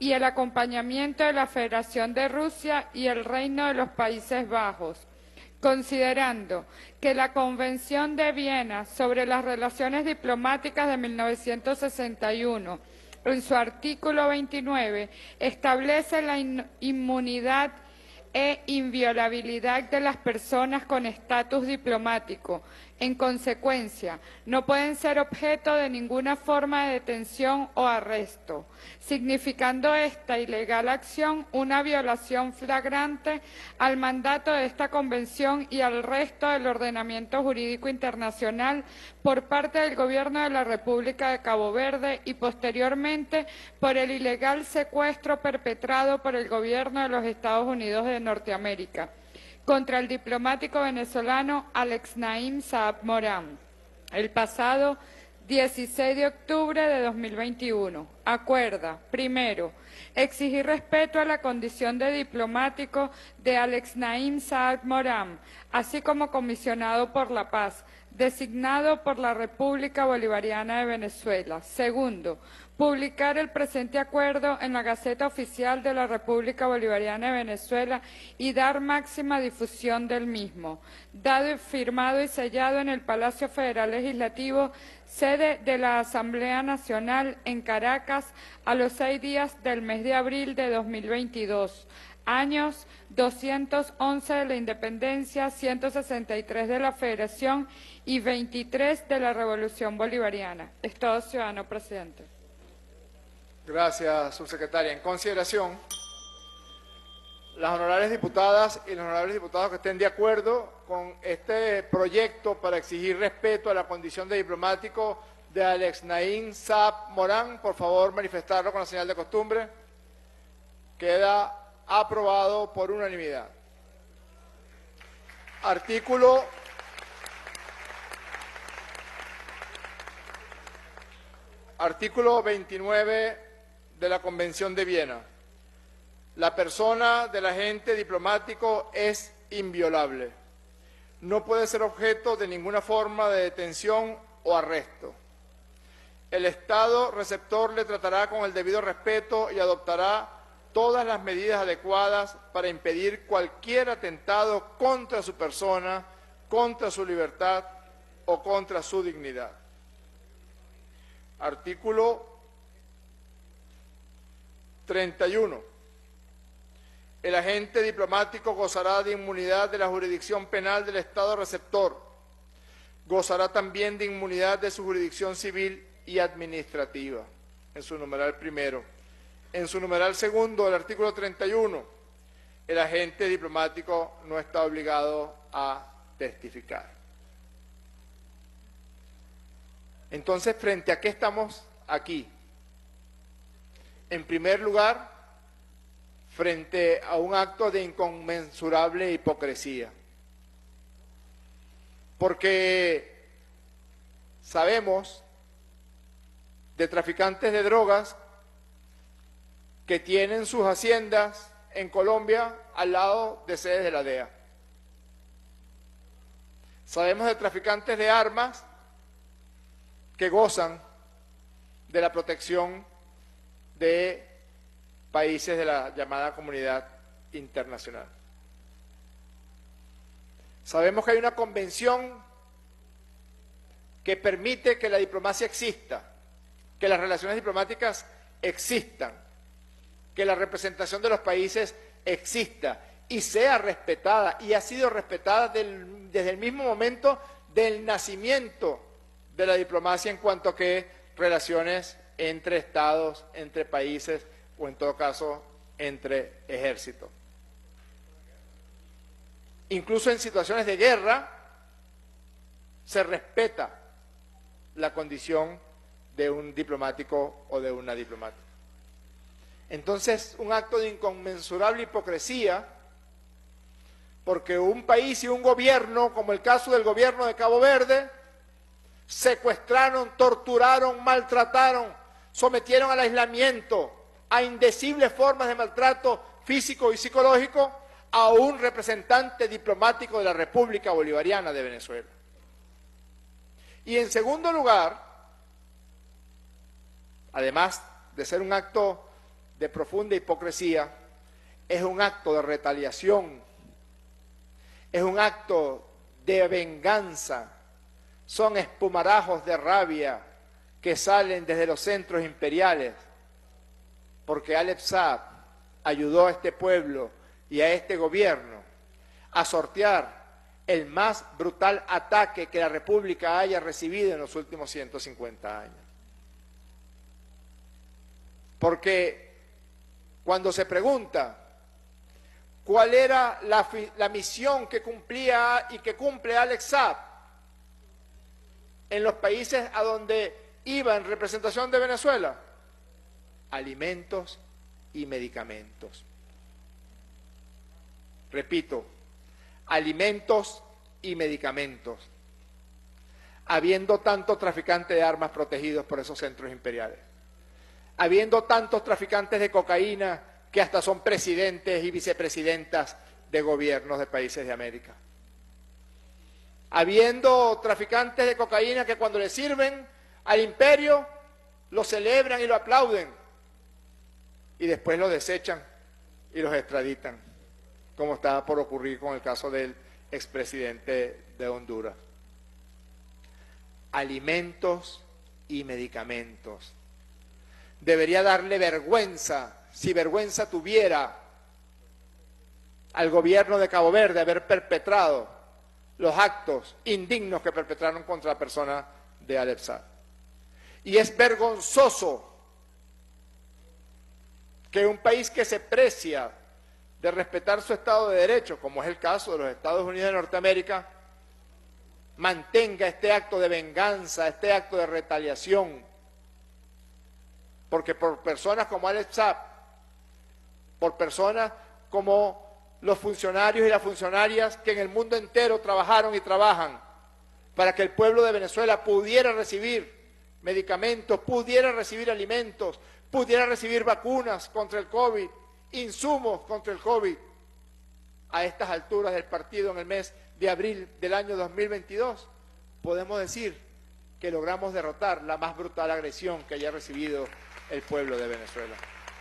y el acompañamiento de la Federación de Rusia y el Reino de los Países Bajos, considerando que la Convención de Viena sobre las Relaciones Diplomáticas de mil novecientos sesenta y uno, en su artículo veintinueve, establece la in- inmunidad e inviolabilidad de las personas con estatus diplomático. En consecuencia, no pueden ser objeto de ninguna forma de detención o arresto, significando esta ilegal acción una violación flagrante al mandato de esta Convención y al resto del ordenamiento jurídico internacional por parte del Gobierno de la República de Cabo Verde y posteriormente por el ilegal secuestro perpetrado por el Gobierno de los Estados Unidos de Norteamérica contra el diplomático venezolano Alex Naim Saab Morán, el pasado dieciséis de octubre de dos mil veintiuno. Acuerda, primero, exigir respeto a la condición de diplomático de Alex Naim Saab Morán, así como comisionado por la paz, designado por la República Bolivariana de Venezuela. Segundo, publicar el presente acuerdo en la Gaceta Oficial de la República Bolivariana de Venezuela y dar máxima difusión del mismo, dado, firmado y sellado en el Palacio Federal Legislativo, sede de la Asamblea Nacional en Caracas, a los seis días del mes de abril de dos mil veintidós. Años doscientos once de la Independencia, ciento sesenta y tres de la Federación y veintitrés de la Revolución Bolivariana. Estado ciudadano, presidente. Gracias, subsecretaria. En consideración, las honorables diputadas y los honorables diputados que estén de acuerdo con este proyecto para exigir respeto a la condición de diplomático de Alex Naim Saab Morán, por favor manifestarlo con la señal de costumbre. Queda aprobado por unanimidad. Artículo Artículo veintinueve de la Convención de Viena. La persona del agente diplomático es inviolable. No puede ser objeto de ninguna forma de detención o arresto. El Estado receptor le tratará con el debido respeto y adoptará todas las medidas adecuadas para impedir cualquier atentado contra su persona, contra su libertad o contra su dignidad. Artículo treinta y uno. El agente diplomático gozará de inmunidad de la jurisdicción penal del Estado receptor. Gozará también de inmunidad de su jurisdicción civil y administrativa, en su numeral primero. En su numeral segundo, el artículo treinta y uno, el agente diplomático no está obligado a testificar. Entonces, ¿frente a qué estamos aquí? En primer lugar, frente a un acto de inconmensurable hipocresía. Porque sabemos de traficantes de drogas que tienen sus haciendas en Colombia al lado de sedes de la D E A. Sabemos de traficantes de armas que gozan de la protección de países de la llamada comunidad internacional. Sabemos que hay una convención que permite que la diplomacia exista, que las relaciones diplomáticas existan, que la representación de los países exista y sea respetada, y ha sido respetada del, desde el mismo momento del nacimiento de la diplomacia en cuanto a que relaciones entre estados, entre países o en todo caso entre ejércitos. Incluso en situaciones de guerra se respeta la condición de un diplomático o de una diplomática. Entonces, un acto de inconmensurable hipocresía, porque un país y un gobierno, como el caso del gobierno de Cabo Verde, secuestraron, torturaron, maltrataron, sometieron al aislamiento, a indecibles formas de maltrato físico y psicológico a un representante diplomático de la República Bolivariana de Venezuela. Y en segundo lugar, además de ser un acto de profunda hipocresía, es un acto de retaliación, es un acto de venganza, son espumarajos de rabia que salen desde los centros imperiales, porque Alep Saab ayudó a este pueblo y a este gobierno a sortear el más brutal ataque que la República haya recibido en los últimos ciento cincuenta años. Porque cuando se pregunta cuál era la, la misión que cumplía y que cumple Alex Saab en los países a donde iba en representación de Venezuela, alimentos y medicamentos. Repito, alimentos y medicamentos, habiendo tantos traficantes de armas protegidos por esos centros imperiales, habiendo tantos traficantes de cocaína que hasta son presidentes y vicepresidentas de gobiernos de países de América, habiendo traficantes de cocaína que cuando le sirven al imperio lo celebran y lo aplauden y después lo desechan y los extraditan, como estaba por ocurrir con el caso del expresidente de Honduras. Alimentos y medicamentos. Debería darle vergüenza, si vergüenza tuviera, al gobierno de Cabo Verde haber perpetrado los actos indignos que perpetraron contra la persona de Alep Saab. Y es vergonzoso que un país que se precia de respetar su Estado de Derecho, como es el caso de los Estados Unidos de Norteamérica, mantenga este acto de venganza, este acto de retaliación, porque por personas como Alep Saab, por personas como los funcionarios y las funcionarias que en el mundo entero trabajaron y trabajan para que el pueblo de Venezuela pudiera recibir medicamentos, pudiera recibir alimentos, pudiera recibir vacunas contra el COVID, insumos contra el COVID, a estas alturas del partido en el mes de abril del año dos mil veintidós, podemos decir que logramos derrotar la más brutal agresión que haya recibido el pueblo de Venezuela.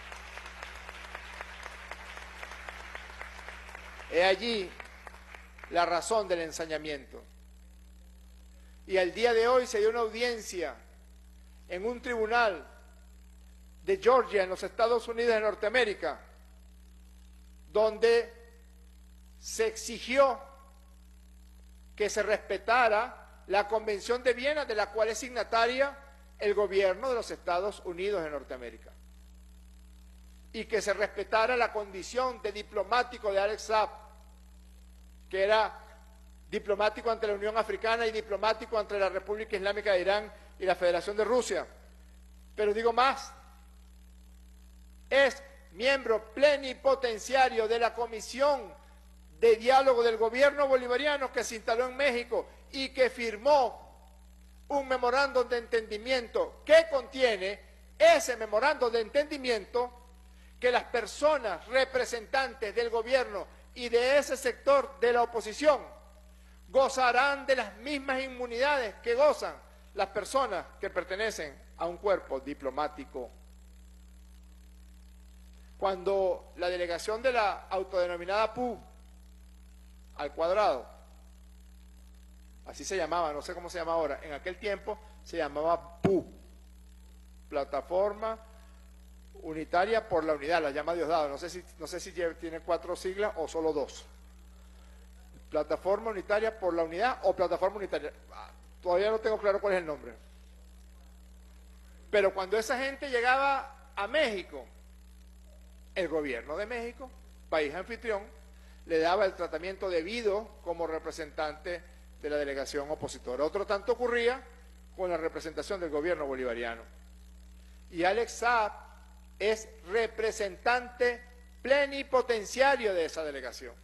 He allí la razón del ensañamiento. Y al día de hoy se dio una audiencia en un tribunal de Georgia, en los Estados Unidos de Norteamérica, donde se exigió que se respetara la Convención de Viena, de la cual es signataria el gobierno de los Estados Unidos de Norteamérica, y que se respetara la condición de diplomático de Alex Saab, que era diplomático ante la Unión Africana y diplomático ante la República Islámica de Irán y la Federación de Rusia. Pero digo más, es miembro plenipotenciario de la Comisión de Diálogo del Gobierno Bolivariano que se instaló en México y que firmó un memorándum de entendimiento que contiene ese memorándum de entendimiento que las personas representantes del gobierno y de ese sector de la oposición gozarán de las mismas inmunidades que gozan las personas que pertenecen a un cuerpo diplomático. Cuando la delegación de la autodenominada P U al cuadrado, así se llamaba, no sé cómo se llama ahora, en aquel tiempo se llamaba P U, Plataforma Unitaria por la Unidad, la llama Diosdado, no sé si, no sé si tiene cuatro siglas o solo dos. Plataforma Unitaria por la Unidad o Plataforma Unitaria, todavía no tengo claro cuál es el nombre. Pero cuando esa gente llegaba a México, el gobierno de México, país anfitrión, le daba el tratamiento debido como representante de la delegación opositora. Otro tanto ocurría con la representación del gobierno bolivariano. Y Alex Saab es representante plenipotenciario de esa delegación.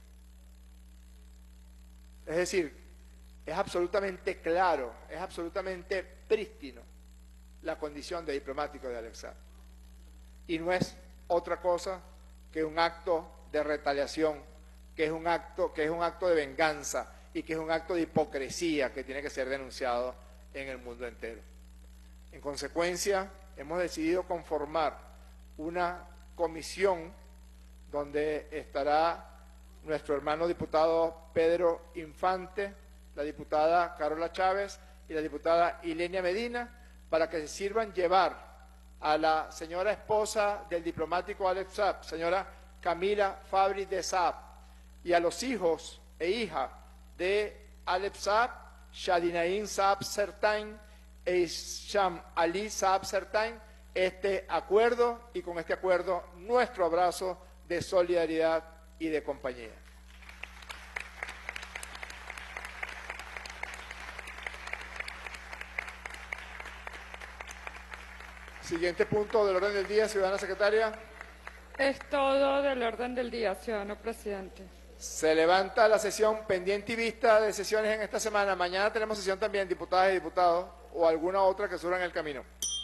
Es decir, es absolutamente claro, es absolutamente prístino la condición de diplomático de Alex Saab. Y no es otra cosa que un acto de retaliación, que es un acto, que es un acto de venganza y que es un acto de hipocresía que tiene que ser denunciado en el mundo entero. En consecuencia, hemos decidido conformar una comisión donde estará nuestro hermano diputado Pedro Infante, la diputada Carola Chávez y la diputada Ilenia Medina, para que se sirvan llevar a la señora esposa del diplomático Alex Saab, señora Camila Fabri de Saab, y a los hijos e hija de Alex Saab, Shadinain Saab Sertain e Sham Ali Saab Sertain, este acuerdo, y con este acuerdo nuestro abrazo de solidaridad y de compañía. Siguiente punto del orden del día, ciudadana secretaria. Es todo del orden del día, ciudadano presidente. Se levanta la sesión pendiente y vista de sesiones en esta semana. Mañana tenemos sesión también, diputadas y diputados, o alguna otra que surja en el camino.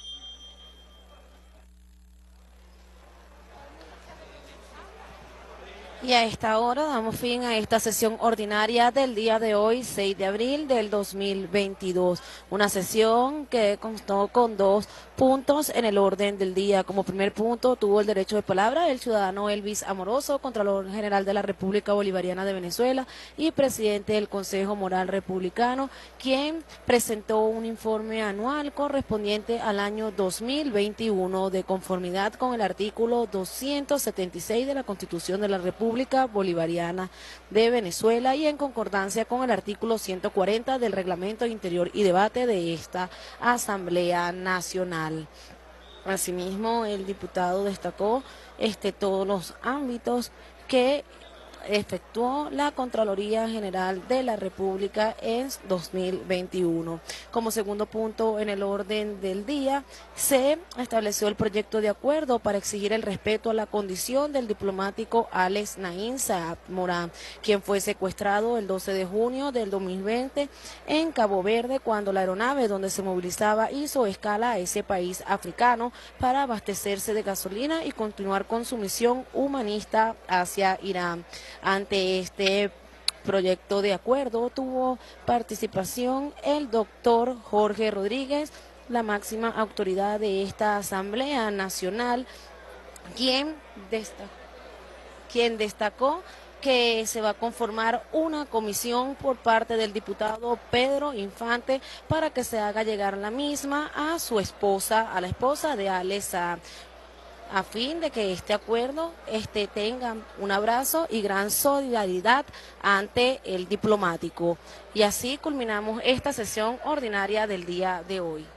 Y a esta hora damos fin a esta sesión ordinaria del día de hoy, seis de abril del dos mil veintidós. Una sesión que constó con dos puntos en el orden del día. Como primer punto tuvo el derecho de palabra el ciudadano Elvis Amoroso, Contralor General de la República Bolivariana de Venezuela y presidente del Consejo Moral Republicano, quien presentó un informe anual correspondiente al año dos mil veintiuno de conformidad con el artículo doscientos setenta y seis de la Constitución de la República Bolivariana de Venezuela y en concordancia con el artículo ciento cuarenta del Reglamento Interior y Debate de esta Asamblea Nacional. Asimismo, el diputado destacó este, todos los ámbitos que efectuó la Contraloría General de la República en dos mil veintiuno. Como segundo punto en el orden del día, se estableció el proyecto de acuerdo para exigir el respeto a la condición del diplomático Alex Naim Saab Morán, quien fue secuestrado el doce de junio del dos mil veinte en Cabo Verde cuando la aeronave donde se movilizaba hizo escala a ese país africano para abastecerse de gasolina y continuar con su misión humanista hacia Irán. Ante este proyecto de acuerdo tuvo participación el doctor Jorge Rodríguez, la máxima autoridad de esta Asamblea Nacional, quien destacó, quien destacó que se va a conformar una comisión por parte del diputado Pedro Infante para que se haga llegar la misma a su esposa, a la esposa de Alex Saab, a fin de que este acuerdo este, tenga un abrazo y gran solidaridad ante el diplomático. Y así culminamos esta sesión ordinaria del día de hoy.